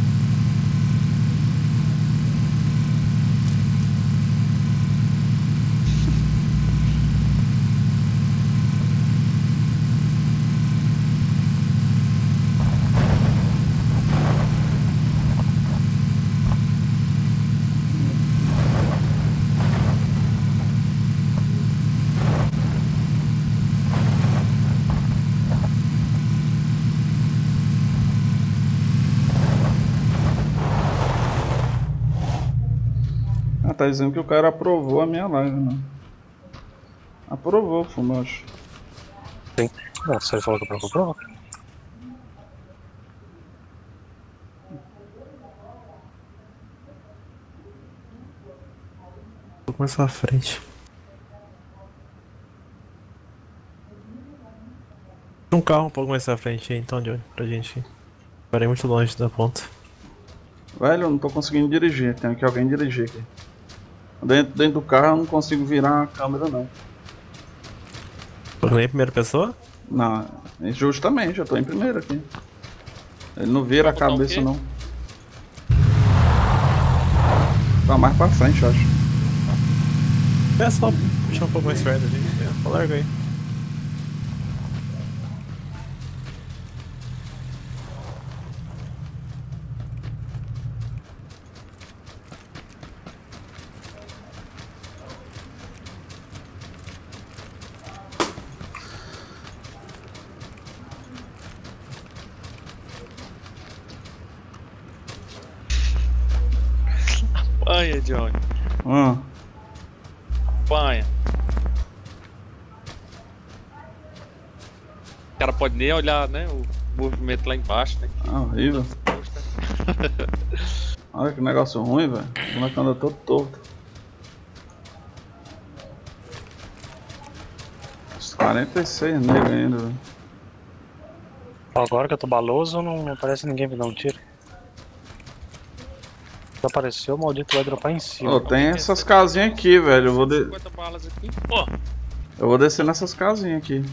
Ah, tá dizendo que o cara aprovou a minha live, né? Aprovou, Fumoshi. Sim. Não, você falou que aprovou? Vou começar à frente. Um carro um pouco mais à frente aí, então, Johnny, pra gente ir. Parei muito longe da ponta. Velho, eu não tô conseguindo dirigir, tem que alguém dirigir aqui. Dentro do carro eu não consigo virar a câmera não. Tô nem em primeira pessoa? Não, justamente, eu tô em primeiro aqui. Ele não vira a Vai botar o cabeça quê? não. Tá mais pra frente, eu acho. É só puxar um pouco mais perto ali. Larga aí. Apanha, Johnny. Apanha. O cara pode nem olhar, né? O movimento lá embaixo, né? Ah, horrível. Olha que negócio ruim, velho. O moleque anda todo torto. Os 46 negros ainda, velho. Agora que eu tô baloso, não aparece ninguém me dar um tiro. Se apareceu, o maldito vai dropar em cima. Ô, tem essas casinhas aqui, velho. Eu 50 balas aqui. Pô, vou descer nessas casinhas aqui.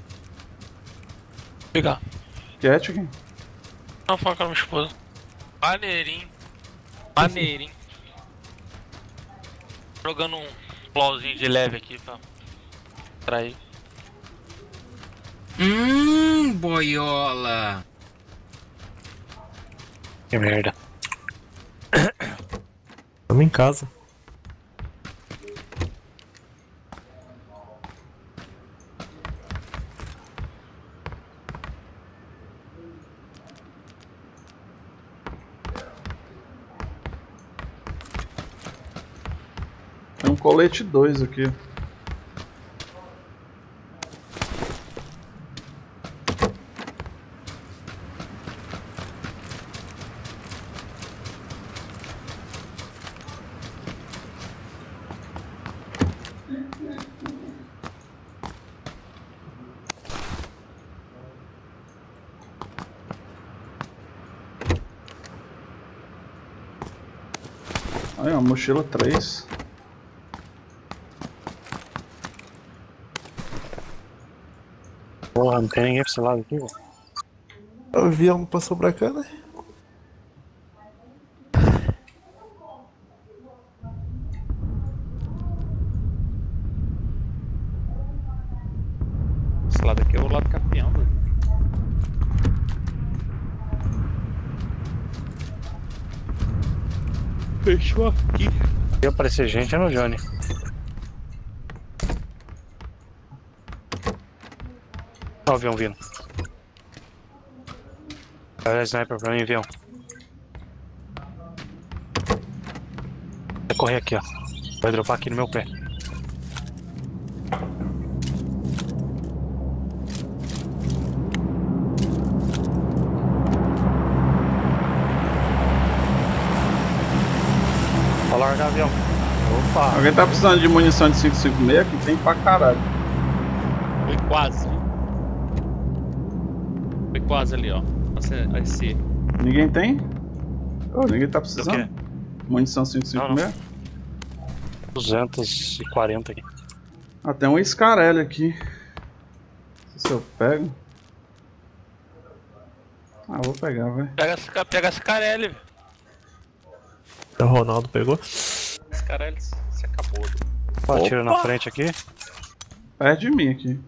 Pegar. Cat aqui. Não, faca na minha esposa. Maneirinho. Maneirinho. Jogando um plauzinho de leve aqui pra trair. Boiola. Que merda. Tamo em casa. colete 2 aqui. Aí, ó, mochila 3. Porra, não tem ninguém pra esse lado aqui, velho. O avião passou pra cá, né? Esse lado aqui é o lado campeão, velho. Fechou aqui. Se aparecer gente é no Johnny. Ó o avião vindo. Olha a sniper pra mim, avião. Vai correr aqui, ó. Vai dropar aqui no meu pé. Vou largar avião. Opa! Alguém tá precisando de munição de 556 que tem pra caralho. Foi quase. Foi quase ali, ó. Esse. Ninguém tem? Oh, ninguém tá Do precisando? quê? Munição 556? 240 aqui. Ah, tem um Scarelli aqui. Não sei se eu pego. Ah, vou pegar, vai. Pega essa Carelli, velho. O Ronaldo pegou. Esse cara ele se acabou. Ó, tira na frente aqui. Perto de mim aqui.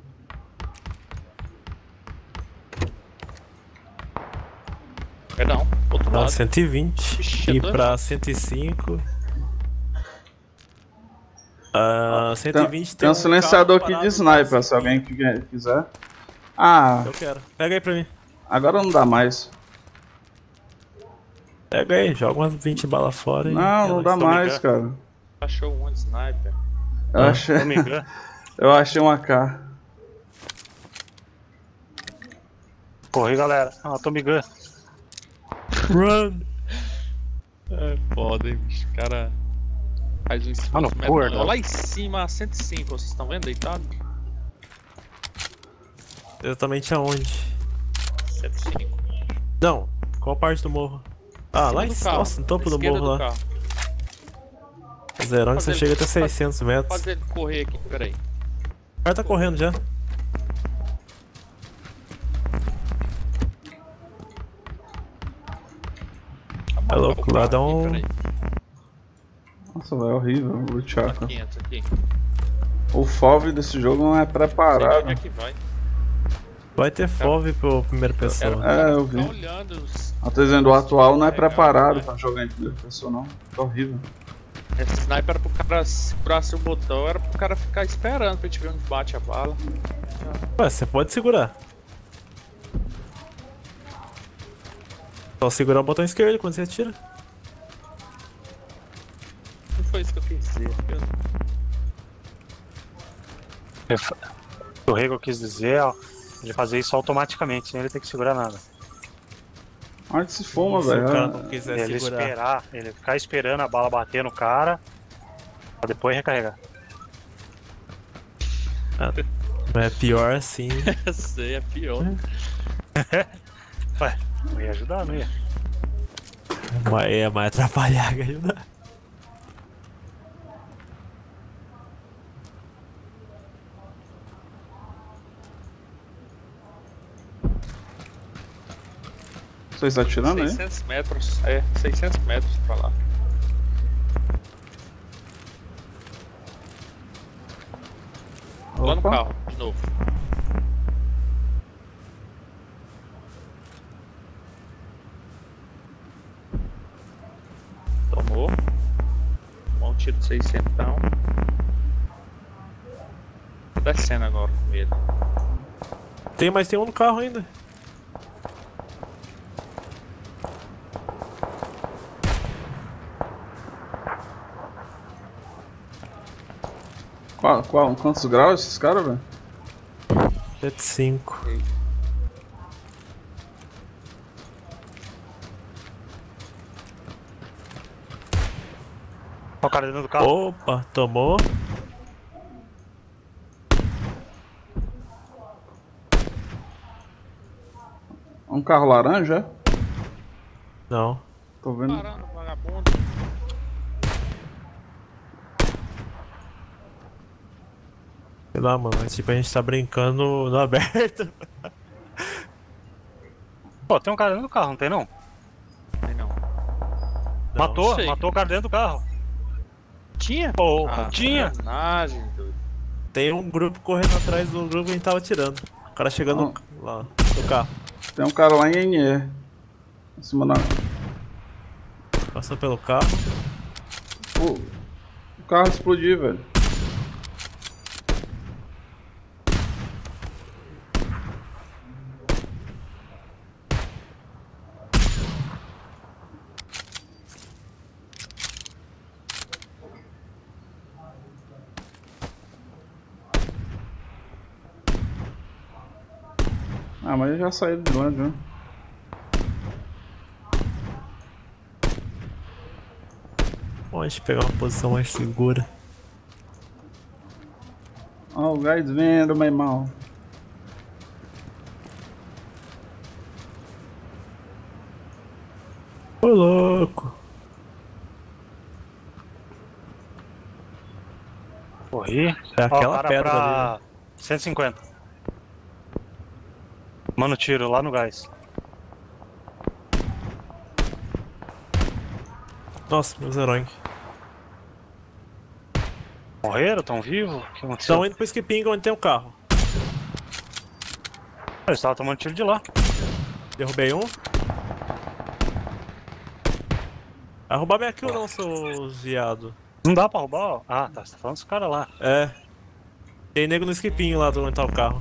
Perdão, outro Pra lado. 120 Ixi, e dois pra lados. 105. 120 Tem um silenciador carro aqui de parado sniper, se alguém quiser. Ah, Eu quero. Pega aí pra mim. agora não dá mais. Pega aí, joga umas 20 balas fora e. Não, não dá mais, ligado. cara. Achou um de sniper. Eu achei, Tommy Gun. eu achei uma AK. Corre, galera. Ah, Tommy Gun. Run! É foda, hein, bicho. O cara faz um esforço. no medonho. gordo. Olha lá em cima, 105. Vocês estão vendo deitado? Exatamente aonde? 105. Não, qual parte do morro? Ah, lá em cima. Nossa, no topo do morro lá. Zerão que você chega até 600 metros. Fazer ele correr aqui, peraí. O cara tá correndo já. É louco, lá dá um. Nossa, velho, é horrível o Chaco. 500 aqui. O FOV desse jogo não é Onde preparado. é que vai? Vai ter FOV pro primeira pessoa. É, eu vi. Tá olhando os... Eu tô dizendo, o atual não é preparado pra jogar em primeira pessoa, não. É horrível. Esse sniper era pro cara segurar seu botão, era pro cara ficar esperando pra gente ver onde bate a bala. Ué, você pode segurar. Só segurar o botão esquerdo quando você atira. Não foi isso que eu quis dizer. O Rego quis dizer, ó, ele fazer isso automaticamente, sem ele ter que segurar nada. Onde se fuma, Se o cara velho. não quiser Ele segurar. esperar, ele ficar esperando a bala bater no cara, pra depois recarregar. Não é pior assim. Eu sei, é pior. Ué, não ia ajudar, não ia. É mais atrapalhar que ajudar. Vocês atirando aí? 600 metros, é, 600 metros pra lá. Lá no Opa. carro, de novo. Tomou. Tomou um tiro de 600. Tô descendo agora com medo. Mas tem um no carro ainda. Quantos graus esses caras, velho? 75. Ó o cara dentro do carro. Opa, tomou. Um carro laranja, é? Não. Tô vendo. Parando, vagabundo. Sei lá, mano. Mas, tipo, a gente tá brincando no aberto. Pô, tem um cara dentro do carro, não tem não? Ai, não. Matou sei. o cara dentro do carro. Tinha? Porra, tinha. Sacanagem, doido. Tem um grupo correndo atrás do grupo que a gente tava tirando. O cara chegando lá no carro. Tem um cara lá em NE. Em cima da. Passou pelo carro. O carro explodiu, velho. Ah, mas ele já saiu de longe, né? Bom, a gente pegar uma posição mais segura. Ó, o gás vendo, meu irmão. Ô, louco. Corri. É aquela Ó, cara pedra pra ali. 150. Mano, tiro lá no gás. Nossa, meus heróis. Morreram? Tão vivos? O que aconteceu? Estão indo pro skiping onde tem o carro. Eles estavam tomando tiro de lá. Derrubei um. Vai roubar minha kill não, seu viado. Não dá pra roubar, ó. Ah, tá. Você tá falando dos caras lá. É. Tem nego no skiping lá onde tá o carro.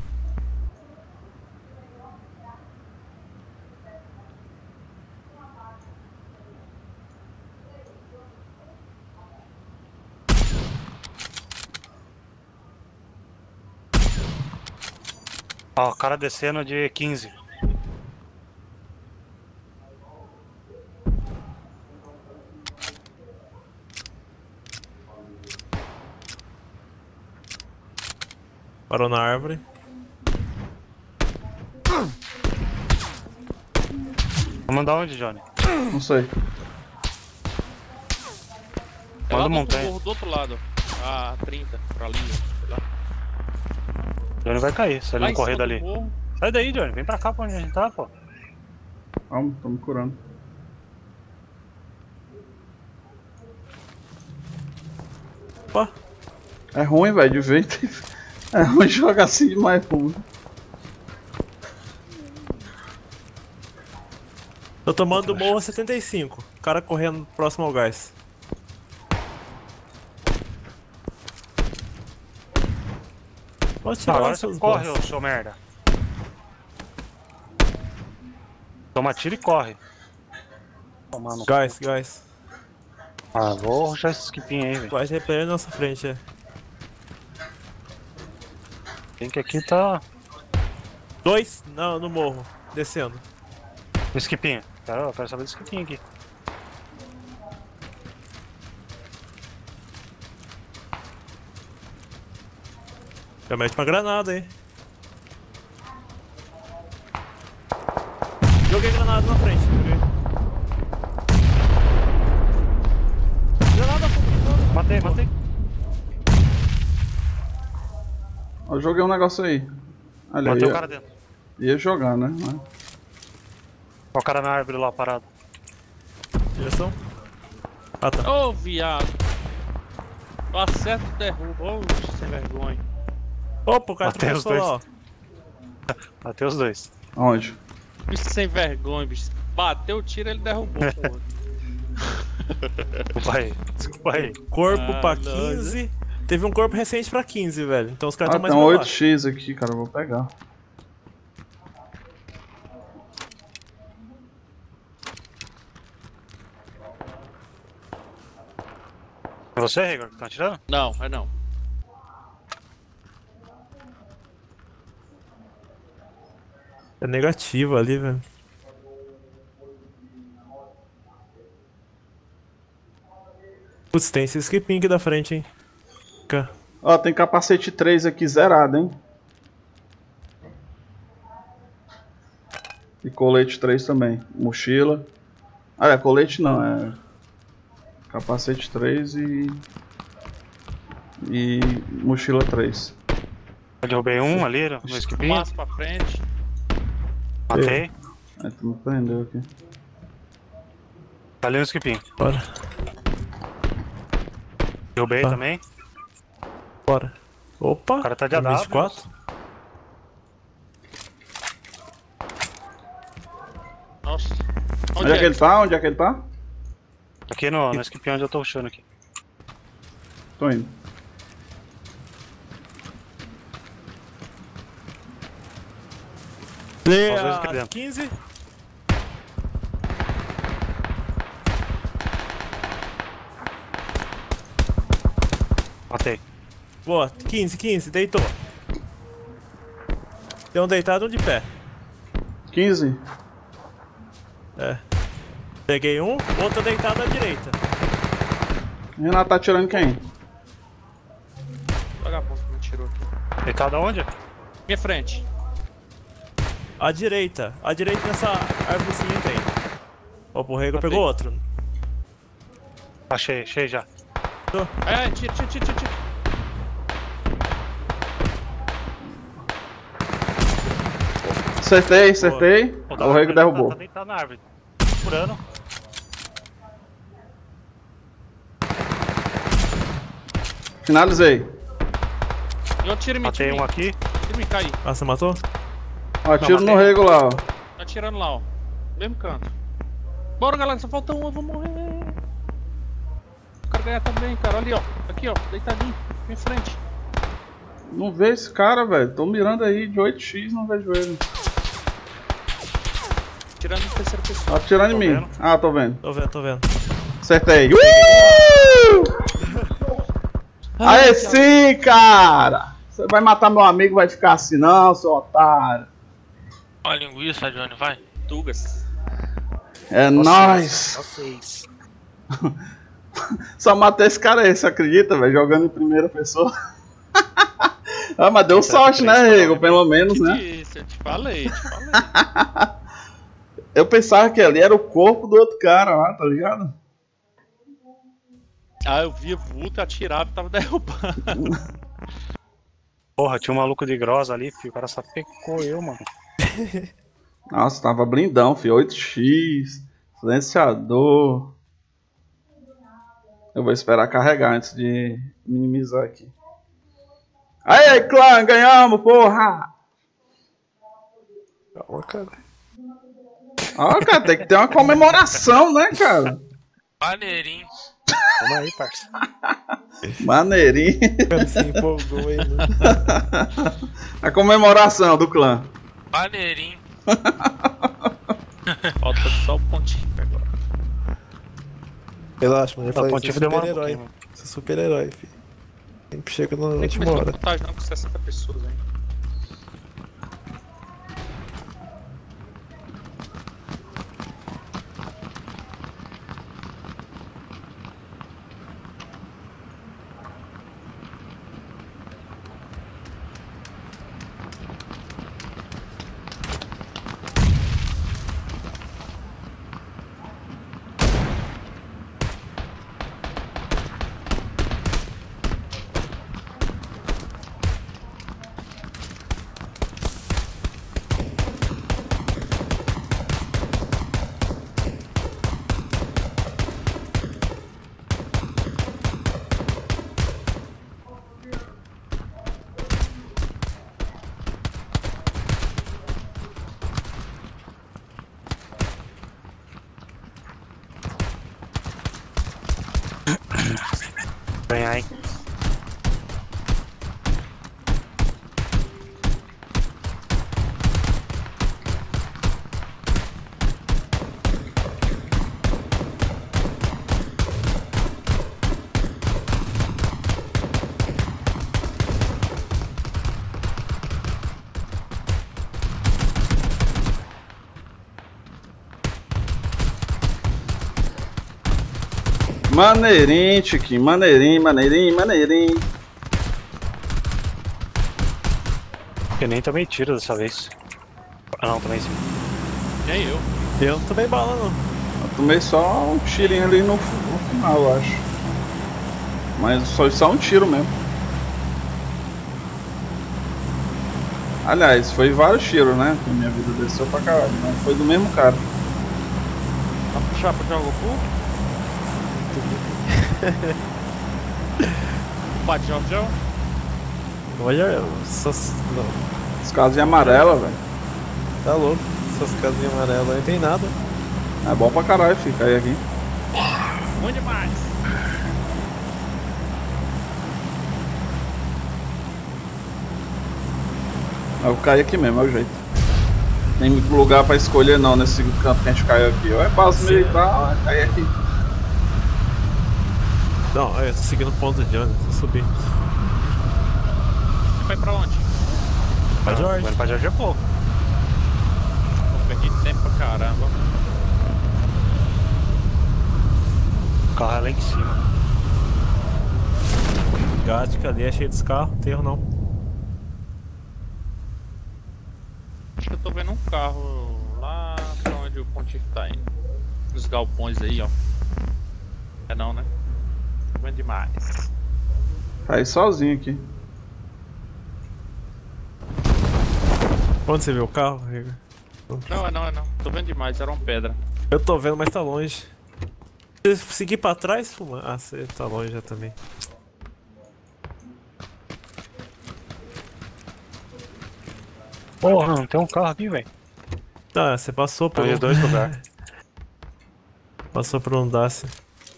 Ó, o cara descendo de 15. Parou na árvore. Vou mandar onde, Johnny? Não sei. É lá Manda do montanha. morro do outro lado. Ah, 30, pra ali, sei lá. Johnny vai cair se ele Lá não em correr cima do dali. morro. Sai daí, Johnny. Vem pra cá pra onde a gente tá, pô. Calma, tô me curando. Opa. É ruim, velho, de ver. É ruim jogar assim demais, pô. Tô tomando do morro a 75. O cara correndo próximo ao gás. Pode tirar Agora seus você corre, bosta. ô seu merda. Toma tiro e corre. Tomando. Gás, gás. Ah, vou rushar esse skipinho aí, velho. Vai repelir na nossa frente, é. Tem que aqui tá. 2 no morro, descendo. O skipinho. Eu quero saber do skipinho aqui. Já mete uma granada aí. Joguei granada na frente. Joguei. Granada, fogo. Matei. Eu joguei um negócio aí. Ali, Matei o cara dentro. ia jogar, né? Ó o cara na árvore lá parado. Direção. Ah, tá. Ô, viado. Eu acerto e derrubo. Ô, sem vergonha. Opa, o cara Matei os atravessou lá, ó. Matei os dois. Onde? Bicho sem vergonha, bicho. Bateu o tiro, ele derrubou. Porra. Desculpa aí. Corpo Ah, pra não, 15. Teve um corpo recente pra 15, velho. Então os caras Ah, estão mais tem um pra baixo. 8x aqui, cara, eu vou pegar. É você, Rigor, que tá atirando? Não, é não. É negativo ali, velho. Putz, tem esse skipinho aqui da frente, hein. Fica. Ó, tem capacete 3 aqui zerado, hein? E colete 3 também. Mochila. Ah, é colete não, é capacete 3 e mochila 3. Eu derrubei um ali no skipinho. Passo pra frente. Matei. Aí tu me prendeu aqui. Tá ali no skipinho. Bora, Derrubei Tá. também. bora. Opa! O cara tá de AW. 24. Nossa. Onde é que ele tá? Onde é que ele tá? Aqui no skipinho onde eu tô rushando aqui. Tô indo. Lê Às vezes aqui a dentro. 15. Matei. Boa, 15, deitou. Tem um deitado e um de pé. 15. Peguei um, outro deitado à direita. Renato tá atirando quem? Vagabundo que me tirou aqui. Deitado aonde? Minha frente. À direita nessa árvorezinha tem. Opa, o Rego Matei. pegou outro. Achei já. É, tira. Acertei. O Rego derrubou. Tá deitado na árvore. Furando. Finalizei. Eu tiro em mim, Matei um aqui. tira em mim, cai. Ah, você matou? Ó, tiro no matei. Rego lá, ó. Tá atirando lá, ó. Mesmo canto. Bora, galera, só falta um, eu vou morrer. Eu quero ganhar também, cara. Ali, ó. Aqui, ó. Deitadinho. Em frente. Não vê esse cara, velho. Tô mirando aí de 8x, não vejo ele. Tirando em terceira pessoa. Tá atirando em Tô mim. vendo. Ah, tô vendo. Tô vendo. Acertei. Aí sim, cara! Você vai matar meu amigo, vai ficar assim não, seu otário. Ó a linguiça, Johnny, vai. Tugas. É nóis! Vocês. Só matei esse cara aí, você acredita, velho? Jogando em primeira pessoa. Ah, mas deu sorte, né, Rego? Pelo menos, né? Isso, eu te falei. Eu pensava que ali era o corpo do outro cara lá, tá ligado? Ah, eu via vulto, atirava e tava derrubando. Porra, tinha um maluco de grossa ali, filho. O cara só pecou eu, mano. Nossa, tava blindão, filho. 8x, silenciador. Eu vou esperar carregar antes de minimizar aqui. Aí, clã, ganhamos, porra! Calma, cara. Ó, cara, tem que ter uma comemoração, né, cara? Maneirinho. Vamos aí, parça. Maneirinho. O cara se empolgou aí, né? A comemoração do clã. Maneirinho. Falta só o pontinho agora. Relaxa, mano. Eu O falei, pontinho sou demora um super-herói. pouquinho, mano. Sou super-herói, filho. Sempre chega na Nem última começou a hora. contagem não, com 60 pessoas ainda. Ganhar, hein? Maneirinho, Tiquinho. Maneirinho. Eu nem tomei tiro dessa vez. Ah não, tomei sim. Nem eu. Eu não tomei bala, não. Eu tomei só um tirinho ali no final, eu acho. Mas só um tiro mesmo. Aliás, foi vários tiros, né? Que minha vida desceu pra caralho. Não foi do mesmo cara. Pra puxar pro jogo full? Bate João. Olha, essas. Não, As casinhas amarelas, velho. tá louco. Essas casinhas amarelas aí não tem nada. É bom pra caralho ficar aí aqui. Bom demais. Eu caí aqui mesmo, é o jeito. Tem muito lugar pra escolher não nesse canto que a gente caiu aqui. Ou é base militar ou é cair aqui. Não, eu tô seguindo o ponto de Johnny, tô subindo. Você vai pra onde? Pra Jorge. Agora pra Jorge é pouco. Eu perdi tempo pra caramba. O carro é lá em cima. Gática ali é cheio dos carros, não tem erro não. Acho que eu tô vendo um carro lá pra onde o Pontife tá indo. Os galpões aí, ó. É não, né? Tô vendo demais. Caí sozinho aqui. Onde você viu o carro, Igor? Não, é não. Tô vendo demais, era uma pedra. Eu tô vendo, mas tá longe. Se seguir pra trás, fuma. Ah, você tá longe já também. Porra, não tem um carro aqui, velho. Tá, você passou por Tô em dois lugares. Passou por um Dacia.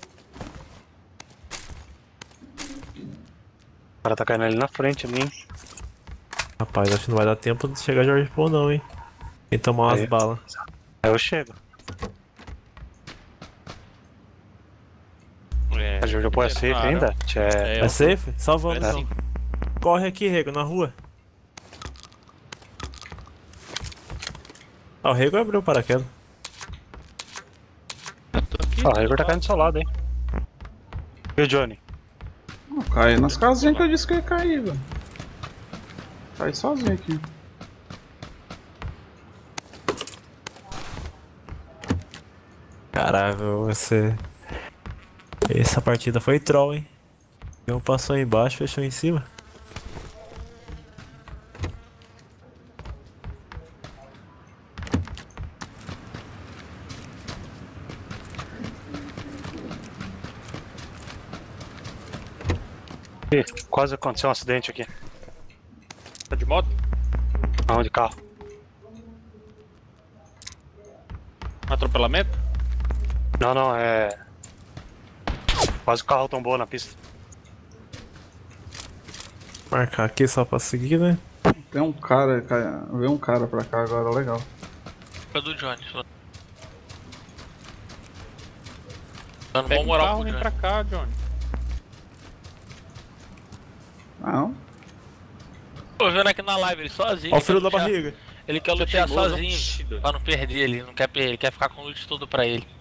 O cara tá caindo ali na frente ali, hein. Rapaz, acho que não vai dar tempo de chegar Jorge Paul não, hein. Tem que tomar umas Aí. balas. Aí eu chego. A Jorge Paul é safe ainda? É safe? Salvamos É então. Corre aqui, Rego, na rua. Ah, o Rego abriu o paraquedas. Ó, o Igor tá caindo do seu lado, hein. E o Johnny? Eu caí nas casinhas que eu disse que eu ia cair, velho. Caí sozinho aqui. Caralho, você... Essa partida foi troll, hein. Um passou embaixo, fechou em cima. Ih, quase aconteceu um acidente aqui. Tá de moto? Não, de carro. Atropelamento? Não, é... Quase o carro tombou na pista. Marcar aqui só pra seguir, né? Tem um cara, veio um cara pra cá agora, legal. É do Johnny. Dando Pega bom um moral carro, pro vem Johnny. pra cá, Johnny. Não. Tô vendo aqui na live ele sozinho. Ó o ele filho quer da lutear- barriga. Ele quer Você lutear teimoso, sozinho, oxi, doido. pra não perder ele, não quer perder, ele quer ficar com o loot todo pra ele.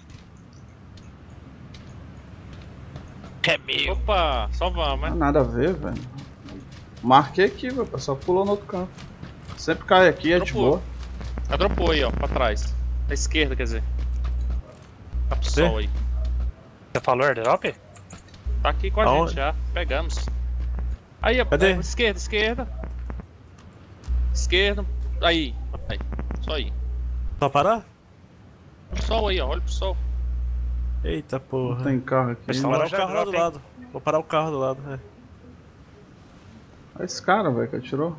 É meu. Opa, só vamos, Não né? tem nada a ver, velho. Marquei aqui, velho. O pessoal pulou no outro canto. Sempre cai aqui, é de Dropou. boa. Já dropou aí, ó, pra trás. À esquerda, quer dizer. Tá pro sol aí. Você falou airdrop? Tá aqui com a Aonde? gente já. Pegamos. Aí, ó. Cadê? Esquerda. Esquerda. Aí. Só aí. Só parar? Olha pro sol aí, ó. Olha pro sol. Eita porra. Não tem carro aqui. Eles Vou tão parar o já carro lá do drop, hein? lado. Vou parar o carro do lado, é. Olha esse cara, velho, que atirou.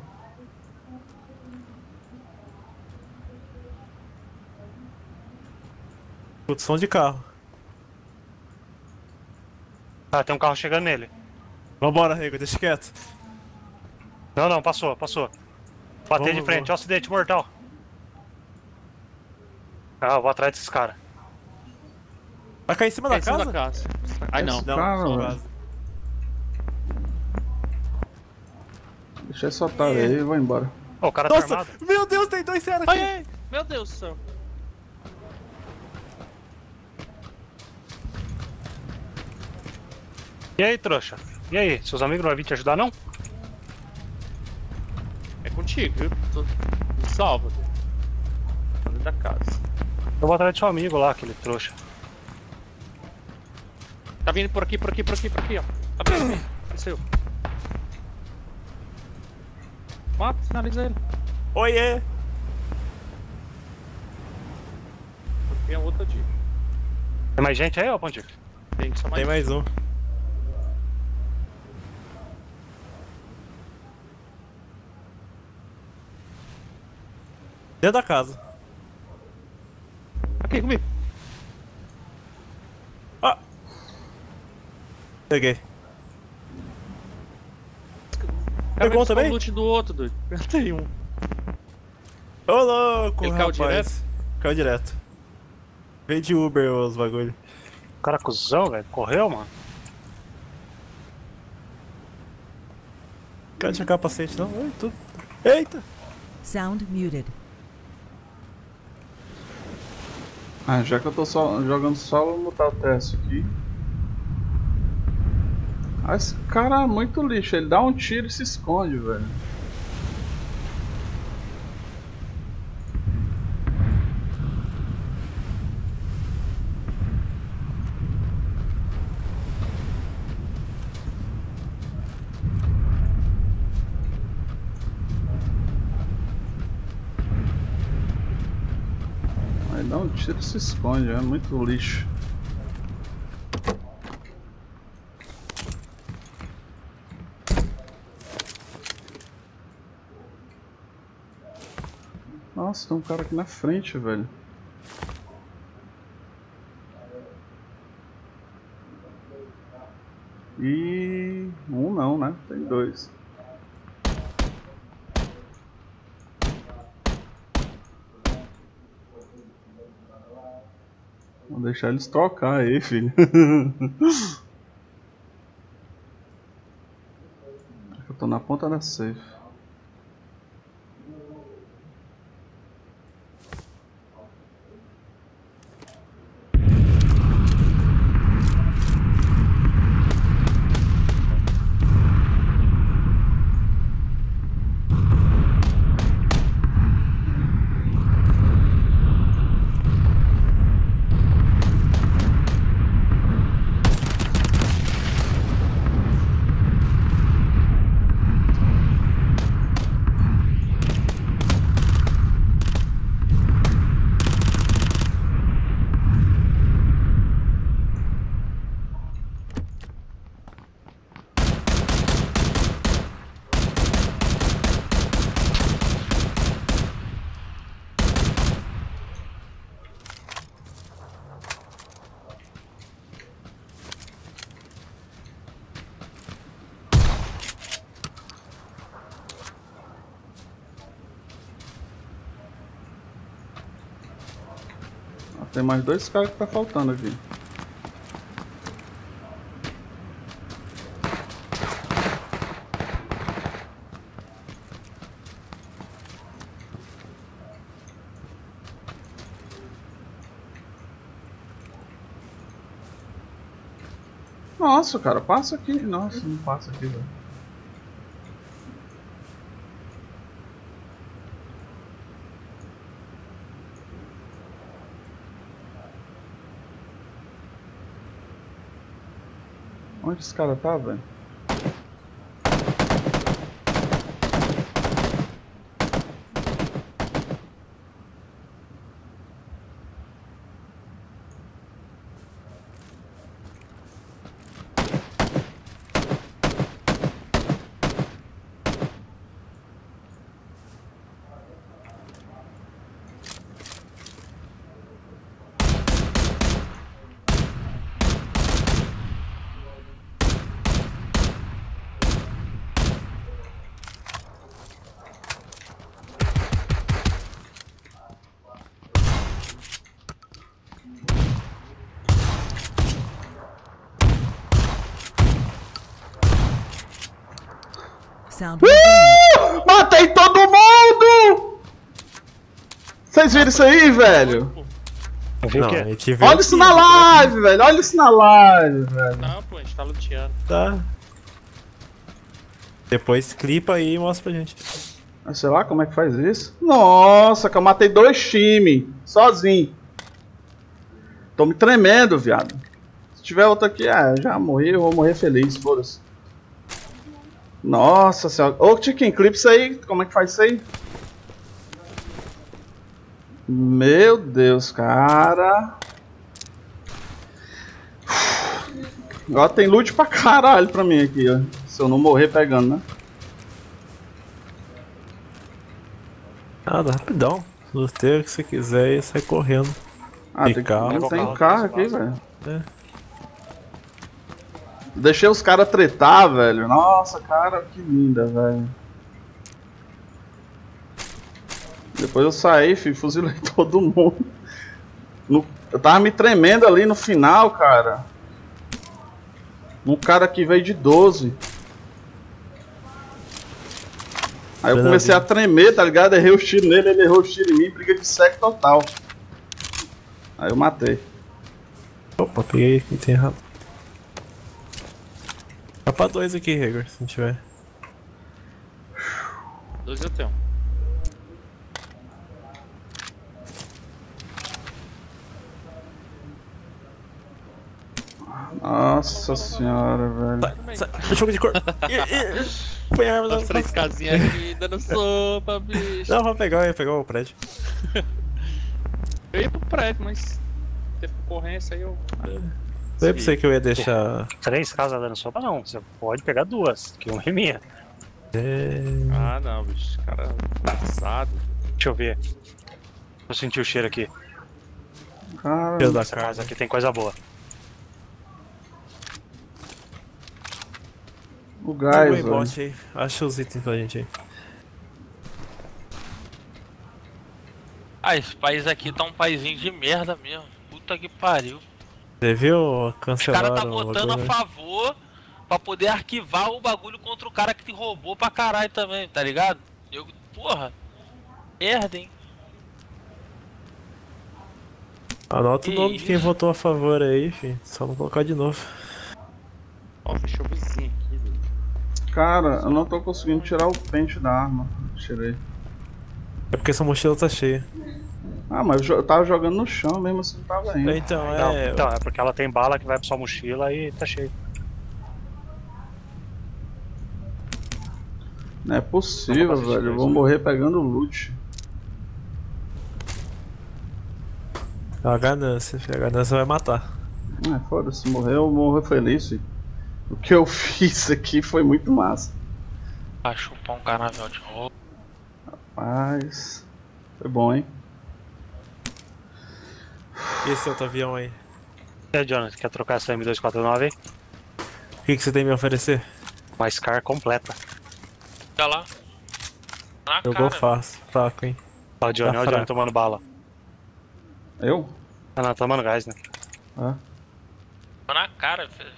Putz, som de carro. Ah, tem um carro chegando nele. Vambora, Rego, deixa quieto. Não, passou. Bateu Vamos, de frente, vamos. ó o acidente mortal. Ah, eu vou atrás desses caras. Vai cair em cima É da em cima casa? da casa. Ai, não. Esse Não, cara, só velho. vaza. Deixa esse otário aí e vou embora. Ó, o cara tá Nossa, armado. meu Deus, tem dois caras aqui. Ai, meu Deus do céu. E aí, trouxa? E aí, seus amigos não vão vir te ajudar, não? É contigo, viu? Me salva. Tô dentro da casa. Eu vou atrás do seu amigo lá, aquele trouxa. Tá vindo por aqui, ó. Tá vindo, apareceu. Mata, finaliza ele. Oiê! Tem a outra dica. Tem mais gente aí, ô Pontico? Tem só mais. Tem mais um. Dentro da casa. Aqui comigo. Ah! Peguei. Cara, Pegou vai também? o loot do outro, doido. Tem um. Ô louco, Ele caiu rapaz. direto? Caiu direto. Veio de Uber os bagulho. O cara cuzão, velho. Correu, mano. Cara, tinha capacete não? Eita. Eita! Sound muted. Ah, já que eu tô jogando solo, vou botar o teste aqui. Ah, esse cara é muito lixo, ele dá um tiro e se esconde, velho. Ele dá um tiro e se esconde, é muito lixo. Nossa, tem um cara aqui na frente, velho. E um não, né? Tem dois. Vou deixar eles trocar aí, filho. Eu tô na ponta da safe. Tem mais dois caras que tá faltando aqui. Nossa, cara, passa aqui. Nossa, não passa aqui, velho. Onde esse cara tá, velho? Sound resumed. Matei todo mundo! Vocês viram isso aí, velho? Eu vi o Não, a quê? gente vê Olha o isso na vídeo, live, velho. Olha isso na live, velho. Não, pô, a gente tá luteando. Tá. Depois clipa aí e mostra pra gente. Sei lá como é que faz isso. Nossa, que eu matei 2 times. Sozinho. Tô me tremendo, viado. Se tiver outro aqui, já morri, eu vou morrer feliz, foda-se. Nossa senhora. Ô, Chicken, clipa isso aí. Como é que faz isso aí? Meu Deus, cara. Agora tem loot pra caralho pra mim aqui, ó. Se eu não morrer pegando, né? Nada, rapidão. Luteio o que você quiser e sai correndo. Ah, E carro. não tem carro aqui, velho. É. Deixei os caras tretar, velho. Nossa, cara, que linda, velho. Depois eu saí, filho, fuzilei todo mundo. Eu tava me tremendo ali no final, cara. Um cara que veio de 12. Aí eu comecei a tremer, tá ligado? Errei o tiro nele, ele errou o tiro em mim, briga de sec total. Aí eu matei. Opa, peguei aqui, tem errado. Dá pra 2 aqui, Regor, se não tiver. 2 eu tenho. Nossa senhora, velho. Sai, jogo de cor. Põe a arma As 3 casinhas aqui dando sopa, bicho. Não, eu ia pegar o prédio. Eu ia pro prédio, mas teve concorrência aí eu. Eu pensei que eu ia deixar. 3 casas dando sopa, não. Você pode pegar 2, que uma é minha. Ah, não, bicho. Cara, cansado. Deixa eu ver. Vou sentir o cheiro aqui. Cara, Cheiro da Essa casa aqui tem coisa boa. o gás, Põe velho. bot aí. Acha os itens pra gente aí. Ah, esse país aqui tá um paizinho de merda mesmo. Puta que pariu. Você viu? Os Cancelaram caras tá o votando a bagulho. favor pra poder arquivar o bagulho contra o cara que te roubou pra caralho também, tá ligado? Porra, merda, hein? Anota o Que nome de quem isso? votou a favor aí, filho. Só não colocar de novo. Ó, fechou o vizinho aqui, velho. Cara, eu não tô conseguindo tirar o pente da arma. Tirei. É porque essa mochila tá cheia. Ah, mas eu tava jogando no chão mesmo assim, não tava indo. Então, Não, é. então, é porque ela tem bala que vai pra sua mochila e tá cheio. Não é possível, Não vou fazer velho. Eu isso, vou né? morrer pegando loot. A ganância, filho. A ganância vai matar. Foda-se, morreu, eu morro feliz, filho. O que eu fiz aqui foi muito massa. Pra chupar um canavial de roupa. Mas. Foi bom, hein? E esse outro avião aí? E aí, Jonathan, quer trocar essa M249 aí? O que você tem a me oferecer? Uma Scar completa. Fica lá. Na Jogou cara. fácil, fraco, hein? Ó, o Johnny, Tá ó, o Johnny fraco. tomando bala. Eu? Ah, não, tomando gás, né? Ah. Tô na cara, velho.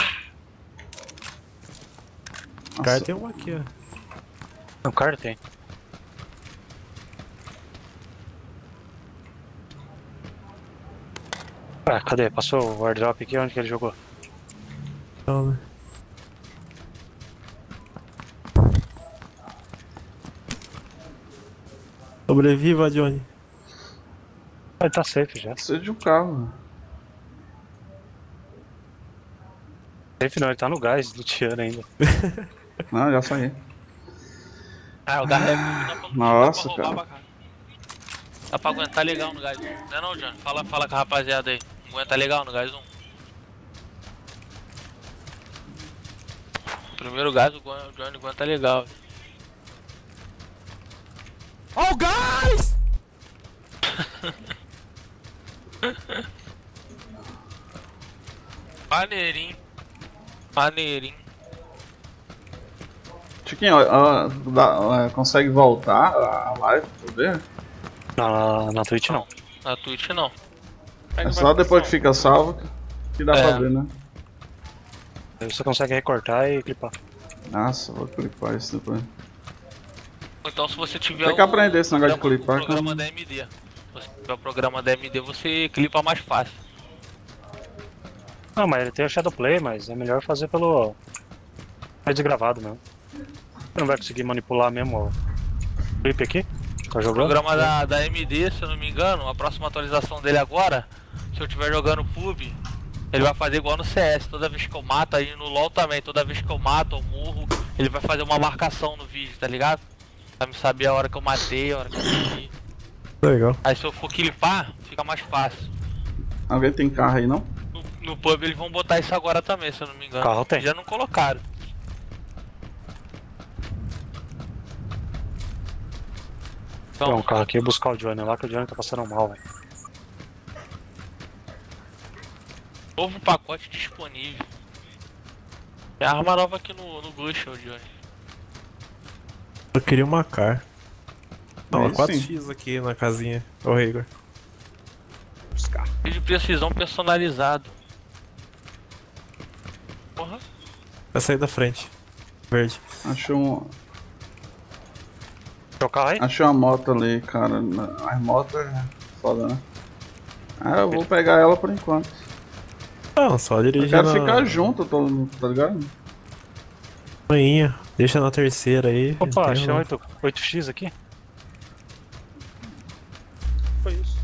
O cara tem uma aqui, ó. O cara tem. Ah, cadê? Passou o airdrop aqui, onde que ele jogou? Então, né? Sobreviva, Johnny. Ah, ele tá safe já. Precisa de um carro. Safe não, ele tá no gás, luteando ainda. Não, já saí. Ah, o gás é bom, dá pra Nossa, roubar cara. pra cá. Dá pra aguentar legal no gás 1. Não é não, Johnny? Fala com a rapaziada aí. Aguenta legal no gás 1. Primeiro gás o Johnny aguenta legal. Oh, guys! Maneirinho. Maneirinho. Chiquinho, consegue voltar a live pra ver? Na Twitch não. Na Twitch não. É só depois que fica salvo que dá É. pra ver, né? Aí você consegue recortar e clipar. Nossa, vou clipar isso depois. Ou então se você tiver Tem que aprender esse negócio de clipar, o programa cara. da AMD. Se você tiver o programa da AMD, você clipa mais fácil. Não, mas ele tem o Shadowplay, mas é melhor fazer pelo... mais gravado mesmo. Você não vai conseguir manipular mesmo o clipe aqui? Tá O jogando? programa da AMD, se eu não me engano, a próxima atualização dele agora, se eu estiver jogando PUB, ele vai fazer igual no CS. Toda vez que eu mato, aí no LoL também, toda vez que eu mato ou morro, ele vai fazer uma marcação no vídeo, tá ligado? Pra me saber a hora que eu matei, a hora que eu morri. Legal. Aí se eu for clipar, fica mais fácil. Alguém tem carro aí, não? No PUB eles vão botar isso agora também, se eu não me engano. Carro tem. Já não colocaram. Tem um Então, carro aqui e buscar o Johnny lá, que o Johnny tá passando mal, velho. novo pacote disponível. Tem arma nova aqui no Bush, ô Johnny. Eu queria uma car. Não, Aí 4x aqui na casinha. Ô, Igor. Buscar. De precisão personalizado. Porra. Vai sair da frente. Verde. Achei uma moto ali, cara. As motos é foda, né? Ah, eu vou pegar ela por enquanto. Não, só Eu dirigir quero na ficar junto, tá ligado? manhinha. Deixa na terceira aí. Opa, Tem achei um- 8x aqui. Foi isso.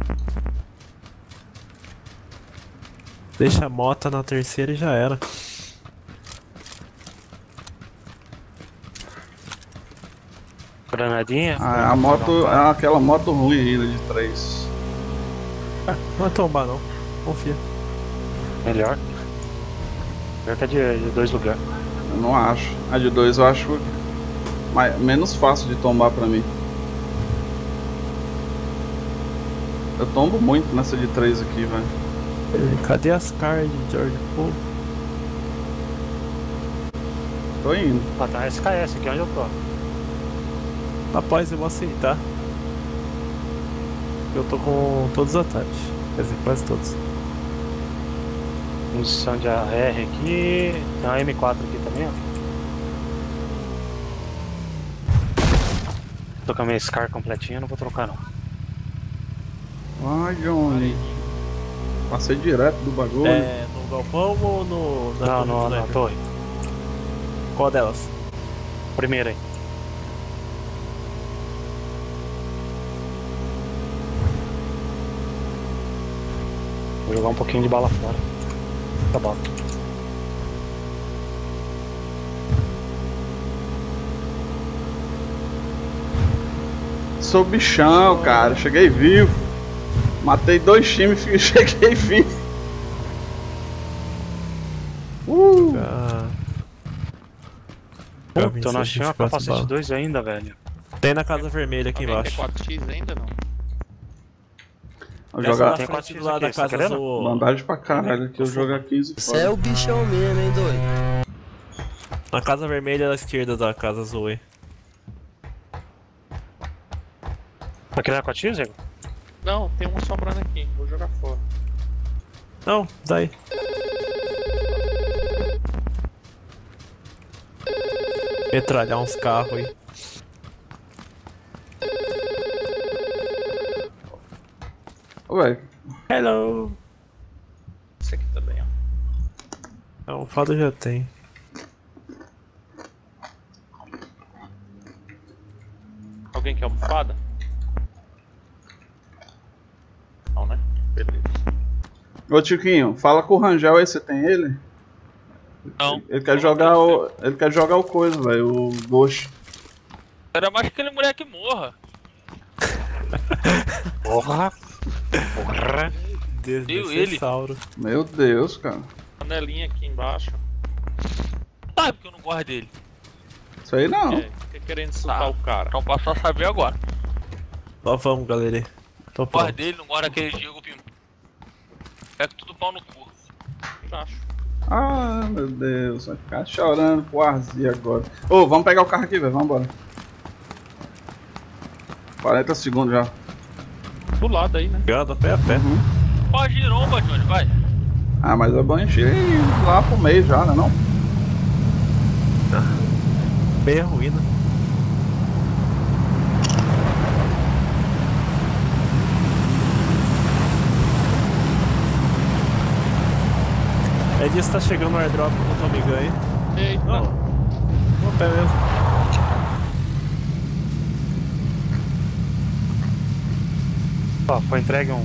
Deixa a moto na terceira e já era. Granadinha. A moto é aquela moto ruim ainda de 3. Não vai tombar não. Confia. Melhor. Melhor que a de 2 lugares. Eu não acho. A de 2 eu acho menos fácil de tombar pra mim. Eu tombo muito nessa de 3 aqui, velho. Cadê as cards, George? Pô, Tô indo. Ah, tá SKS aqui onde eu tô. rapaz, eu vou aceitar. Eu tô com todos os atalhos. Quer dizer, quase todos. Munição de AR aqui. Tem uma M4 aqui também, ó. Tô com a minha SCAR completinha, não vou trocar não. Ai, Johnny. Passei direto do bagulho. É, no galpão ou no... Não, torre do na sniper? torre. Qual delas? Primeira aí. Vou jogar um pouquinho de bala fora. Tá bom. Sou bichão, cara. Cheguei vivo. Matei 2 times e cheguei vivo. Ah. Puta, eu não achei uma capacete 2 ainda, velho. Tem na casa vermelha aqui Alguém embaixo. tem 4x ainda não? Vou Essa jogar na tem frente 4x do lado aqui, da você tá casa querendo? azul. bandagem pra caralho. Que eu jogar 15 Você é fora. o bichão mesmo, hein, doido? Na casa vermelha à esquerda da casa azul aí. Vai querer 4x, Igor? Não, tem um sobrando aqui. Vou jogar fora. Não, daí. Metralhar uns carros aí. Ô, velho. Hello! Esse aqui também, ó. Não, o Fado já tem. Alguém quer almofada? Não, né? Beleza. Ô, Tiquinho, fala com o Rangel aí, você tem ele? Não. Ele quer jogar o. Ele quer jogar o coisa, velho. O Ghost. Era mais que aquele moleque morra. Porra! Porra! Desnecessário. Meu Deus, cara. Panelinha aqui embaixo. Sabe que eu não gosto dele. Isso aí não. É, fica querendo insultar Tá. o cara. Então posso só saber agora. Lá vamos, galera. Tô Não gosto pronto. dele, não gosto daquele Diego Pim. Pega tudo pau no cu. Já acho. Ah, meu Deus. Vai ficar chorando pro Arzia agora. Ô, vamos pegar o carro aqui, velho. Vambora. 40 segundos já. Do lado aí, né? Obrigado, a pé a pé. Pode giromba, Johnny, vai. Ah, mas é bom a gente ir lá pro meio já, né não? Meia ruína. disso tá chegando o airdrop no Tommy Gun aí. Eita. Não. No pé mesmo. Ó, foi entregue um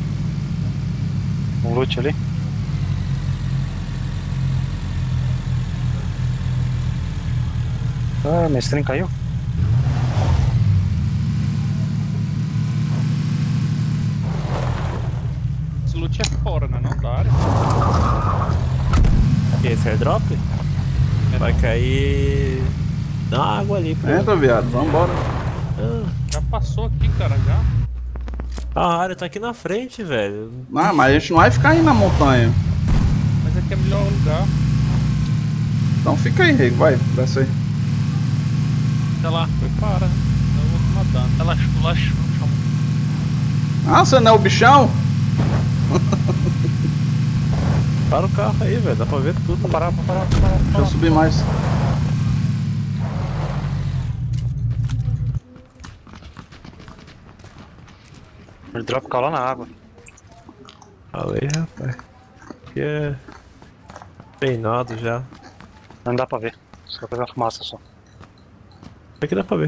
loot ali. Ah, meu stream caiu? Esse loot é fora, né? Não da área. E esse airdrop? Vai cair na água ali, pô. Entra, viado, vambora. Já passou aqui, cara, já. A área tá aqui na frente, velho. Não, mas a gente não vai ficar aí na montanha. Mas aqui é melhor lugar. Então fica aí, Rego, vai, desce aí. Sei lá, foi para, né? Eu vou te matando. Ela chama. Ah, você não é o bichão? Para o carro aí, velho. Dá pra ver tudo. Vou parar. Deixa eu subir mais. O drop caiu lá na água. Falei, rapaz. Aqui é treinado já. Não dá pra ver. Só pegar fumaça só. Aqui dá pra ver.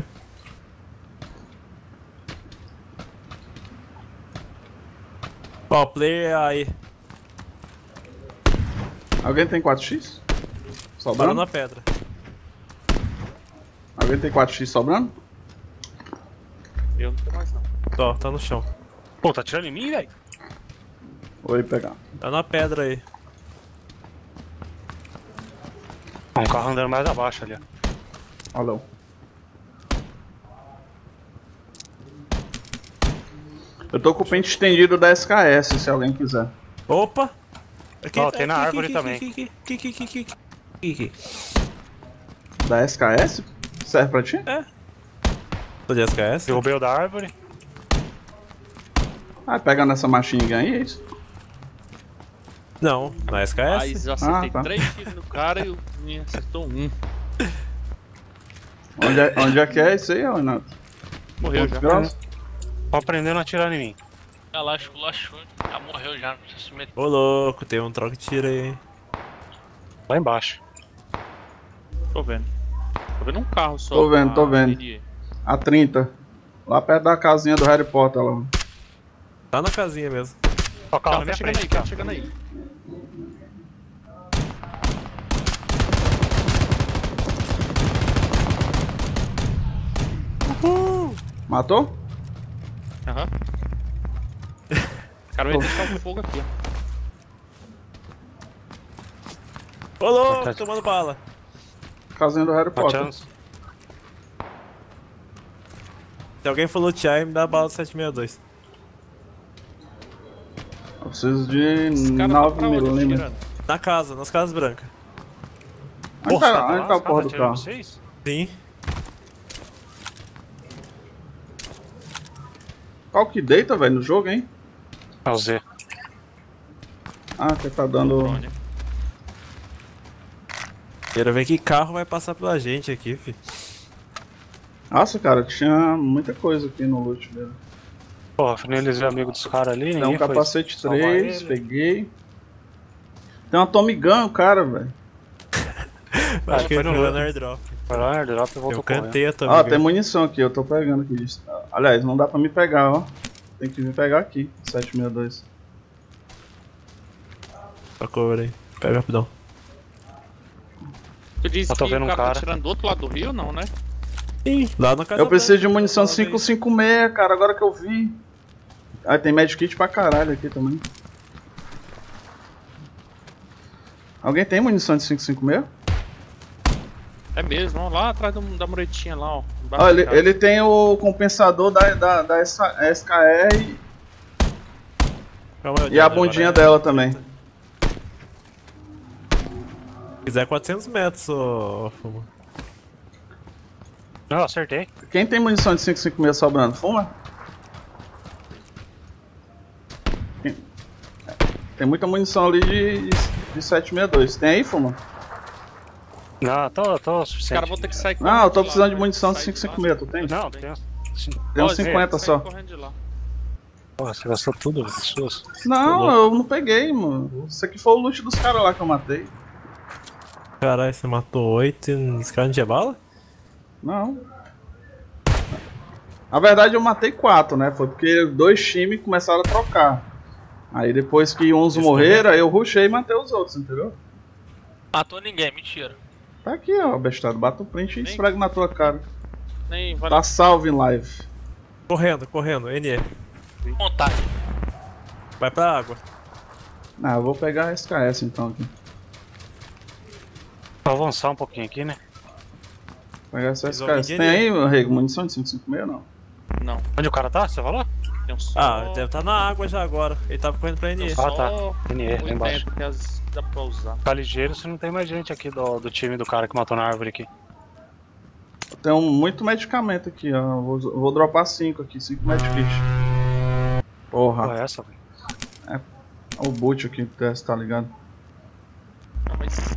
Ó, o player aí. Alguém tem 4x? Parou Sobrando? na pedra. Alguém tem 4x sobrando? Eu não tenho mais não. Ó, tá no chão. Pô, tá tirando em mim, velho? Vou ir pegar. Tá na pedra aí. Um carro andando mais abaixo ali, ó. Alô. Eu tô com o pente estendido da SKS, se alguém quiser. Opa! Aqui, Ó, tem na árvore também. Aqui. Da SKS? Serve pra ti? Tô de SKS? Derrubei o da árvore. Ah, pega nessa machine gun aí, é isso? Não, na SKS? Mas eu acertei tá. 3 tiros no cara e o menino acertou um. Onde é que é isso aí, Renato? Morreu já. Grosso? Tô aprendendo a atirar em mim. Ela esculachou. Já morreu já, não precisa se meter. Ô louco, tem um troca de tiro aí, hein? Lá embaixo. Tô vendo. Tô vendo um carro só. Tô vendo, tô vendo. NE. A 30. Lá perto da casinha do Harry Potter lá. Tá na casinha mesmo. Ó, carro na Tá minha chegando frente, aí, tá ó. chegando aí. Matou? Aham. O cara vai deixar o fogo aqui, ó. Ô louco, Tá- tomando bala. Casinha do Harry Potter. Atirando. Se alguém falou TI, me dá a bala do 762. Eu preciso de Esse cara tá 9 pra onde milímetros. atirando? Na casa, nas casas brancas. Onde tá a porra do atirando carro? vocês? Sim. Qual que deita, velho, no jogo, hein? É o Z. Ah, que tá dando... Drone. Quero ver que carro vai passar pela gente aqui, fi. Nossa, cara, tinha muita coisa aqui no loot dele. Pô, finalizei o amigo dos caras ali, Tem ninguém um foi capacete salvar 3, ele. peguei. Tem uma Tommy Gun, cara, velho. Acho que foi ele no foi lá outro. no airdrop. Foi lá, airdrop e voltou Eu correndo. cantei a também. Ó, tem munição aqui, eu tô pegando aqui. Aliás, não dá pra me pegar, ó. Tem que vir pegar aqui, 762. Só cover aí. Pega rapidão. Tu disse Eu tô que vendo o um cara cara. tá tirando do outro lado do rio, não, né? Ih, lá na casa Eu preciso de branca, munição lá vem. 556, cara, agora que eu vi. Ah, tem medkit pra caralho aqui também. Alguém tem munição de 556? É mesmo, ó, lá atrás da muretinha lá, ó. embaixo Ó, da casa. ele tem o compensador da SKR Calma aí, e a Daniel, bundinha agora é- dela também. Se quiser 400 metros, ô Fuma. Não, acertei. Quem tem munição de 556 sobrando? Fuma? Tem muita munição ali de 762. Tem aí, Fuma? Não, tô o Os suficiente. caras vão ter que sair Ah, eu tô lá, precisando de né? munição de Sai de lá. 556, tu tem? Não, tem. Tem uns Ó, Zé, 50 sai só. correndo de lá. Porra, você gastou tudo, velho, suas. Não, eu não peguei, mano. Isso aqui foi o loot dos caras lá que eu matei. Caralho, você matou 8 e os caras não tinha bala? Não. Na verdade eu matei 4, né? Foi porque 2 times começaram a trocar. Aí depois que 11 morreram, aí eu rushei e matei os outros, entendeu? Matou ninguém, mentira. Tá aqui, ó, bestado. Bata o print e esfrega na tua cara. Nem vale Tá salvo em live. Correndo, NE. Vontade. Vai pra água. Ah, eu vou pegar a SKS então aqui. Vou avançar um pouquinho aqui, né? Pegar essa Eles vão SKS. vir Tem de aí, meu rego, munição de 556 não? Não. Onde o cara tá? Você falou? Tem um só. Ah, deve estar na água já agora. Ele tava correndo pra NE. Ah, tá. NE, lá embaixo. Que as dá pra usar. Tá ligeiro se não tem mais gente aqui do time do cara que matou na árvore aqui. Tem muito medicamento aqui, ó. Vou dropar 5 aqui, 5 medkits. Porra, Porra, é essa, velho? o boot aqui desse, tá ligado? Não, mas sim,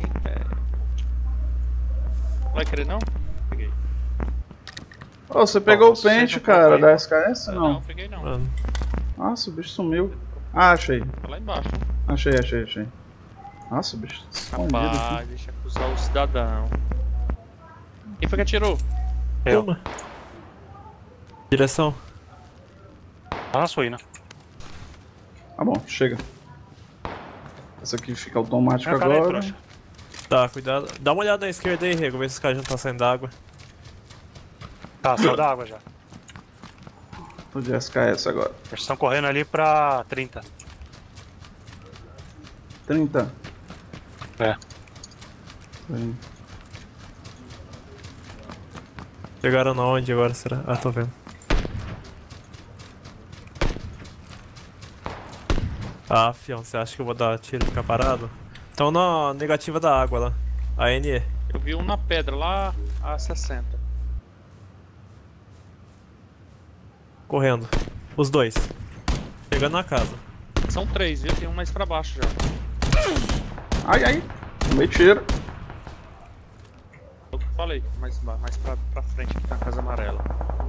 vai querer não? Peguei. Ô, você pegou o você pente, já cara, colocou aí? da SKS? Não, Não. peguei não. Mano, Nossa, o bicho sumiu. Ah, achei. Tá lá embaixo. Achei. Nossa, o bicho tá escondido aqui. Rapaz, deixa eu acusar o cidadão. Quem foi que atirou? Eu. toma. Direção. Tá na suína. Tá bom, chega. Essa aqui fica automática É, cara aí, agora. trouxa. Tá, cuidado. Dá uma olhada na esquerda aí, Rego. Vê se os caras já não tá saindo da água. Tá, saiu da água já. Tô de SKS agora. Eles estão correndo ali pra 30. 30. É. Aí. Chegaram na onde agora, será? Ah, tô vendo. Ah, fião, você acha que eu vou dar tiro e ficar parado? Então na negativa da água lá. A NE. Eu vi um na pedra lá a 60. Correndo. Os dois. Chegando na casa. São 3, viu? Tem um mais pra baixo já. Ai. Tomei tiro. Eu falei, mais pra frente aqui tá a casa amarela.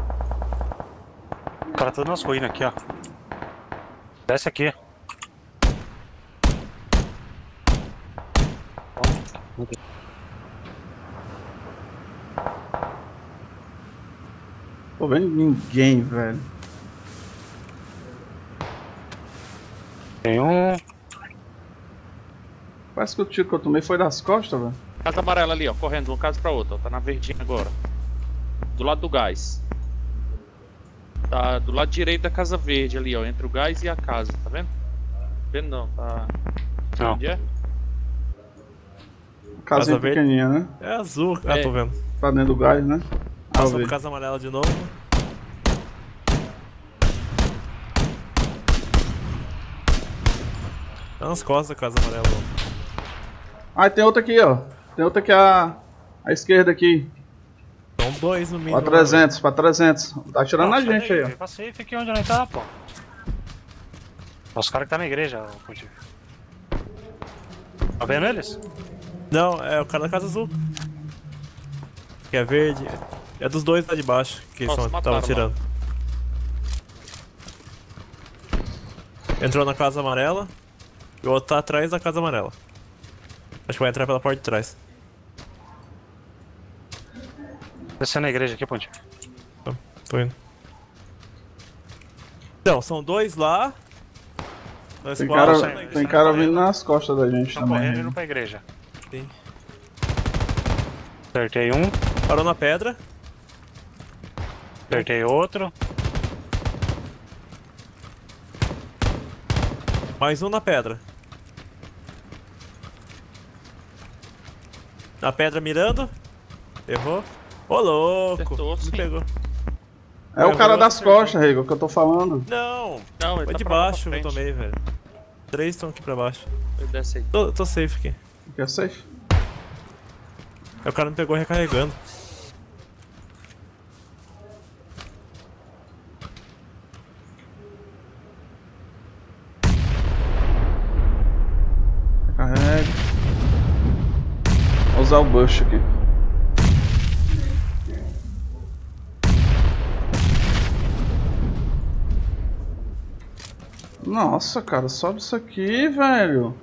O cara tá nas ruínas aqui, ó. Desce aqui. Tô vendo ninguém, velho. Tem um. Parece que o tiro que eu tomei foi das costas, velho. Casa amarela ali, ó, correndo de uma casa pra outra, ó, tá na verdinha agora. Do lado do gás. Tá do lado direito da casa verde ali, ó, entre o gás e a casa, tá vendo? Vendo não, tá... Não. Onde é? Casinha verde? pequenininha, né? É azul. Ah, É. tô vendo. Tá dentro do gás, né? Passou vi. por casa amarela de novo. Tá nas costas da casa amarela. Ah, tem outra aqui, ó. Tem outra aqui à esquerda aqui. São dois no mínimo. Pra 300, pra 300. Tá atirando na gente aí, ó. Vem pra safe aqui onde nós tá, pô. Os caras que tá na igreja, ó, Ponte. Tá vendo eles? Não, é o cara da casa azul. Que é verde. É dos dois lá de baixo que Nossa, estavam mataram atirando. Entrou na casa amarela. E o outro tá atrás da casa amarela. Acho que vai entrar pela porta de trás. Descendo na igreja aqui, Ponte. Tô indo. Então, são dois lá. Dois Tem quatro, cara, na igreja. tem cara vindo nas costas da gente Estão correndo e também. indo pra igreja. Sim. Acertei um, Parou na pedra. acertei outro. Mais um na pedra. Na pedra mirando. Errou. Ô louco. Acertou, Me sim. pegou. É o cara Errou, das acertou. costas, Rego, que eu tô falando. Não. Não, ele Foi tá de pra lá, baixo pra que eu frente. tomei, velho. 3 estão aqui pra baixo. Ele desce aí. Tô safe aqui. Quer safe? Aí o cara me pegou recarregando. Carrega. Vou usar o bush aqui. Nossa, cara, sobe isso aqui, velho.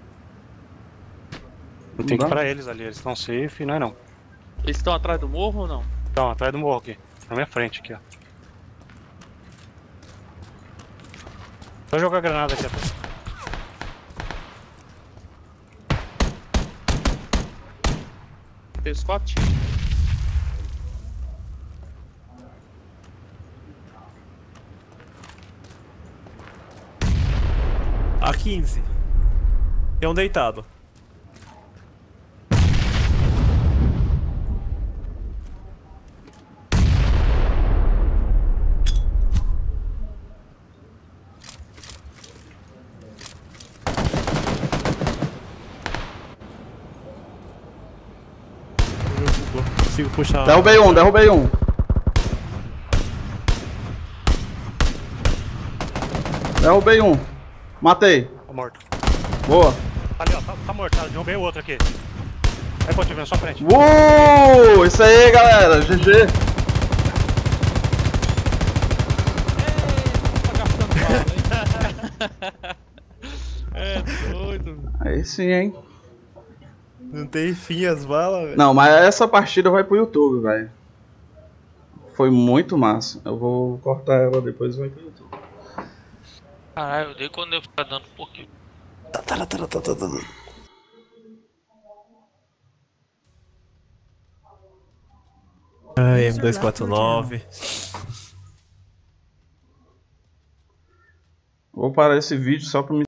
Eu tenho que ir pra eles ali, eles estão safe, não é não. Eles estão atrás do morro ou não? Então, atrás do morro aqui. Na minha frente aqui, ó. Vou jogar granada aqui atrás. Tem os 4? A 15. Tem um deitado. Consigo puxar. Derrubei um, derrubei um. Derrubei um. Matei. Tô morto. Boa. Tá ali, ó, tá morto, tá? Derrubei o outro aqui. Aí, pô, te vendo na sua frente. Isso aí, galera. GG. É doido. Aí sim, hein. Não tem fim as balas, velho. Não, mas essa partida vai pro YouTube, velho. Foi muito massa. Eu vou cortar ela depois e vai pro YouTube. Caralho, eu dei quando eu ficar dando um pouquinho. Ai, M249. Vou parar esse vídeo só pra me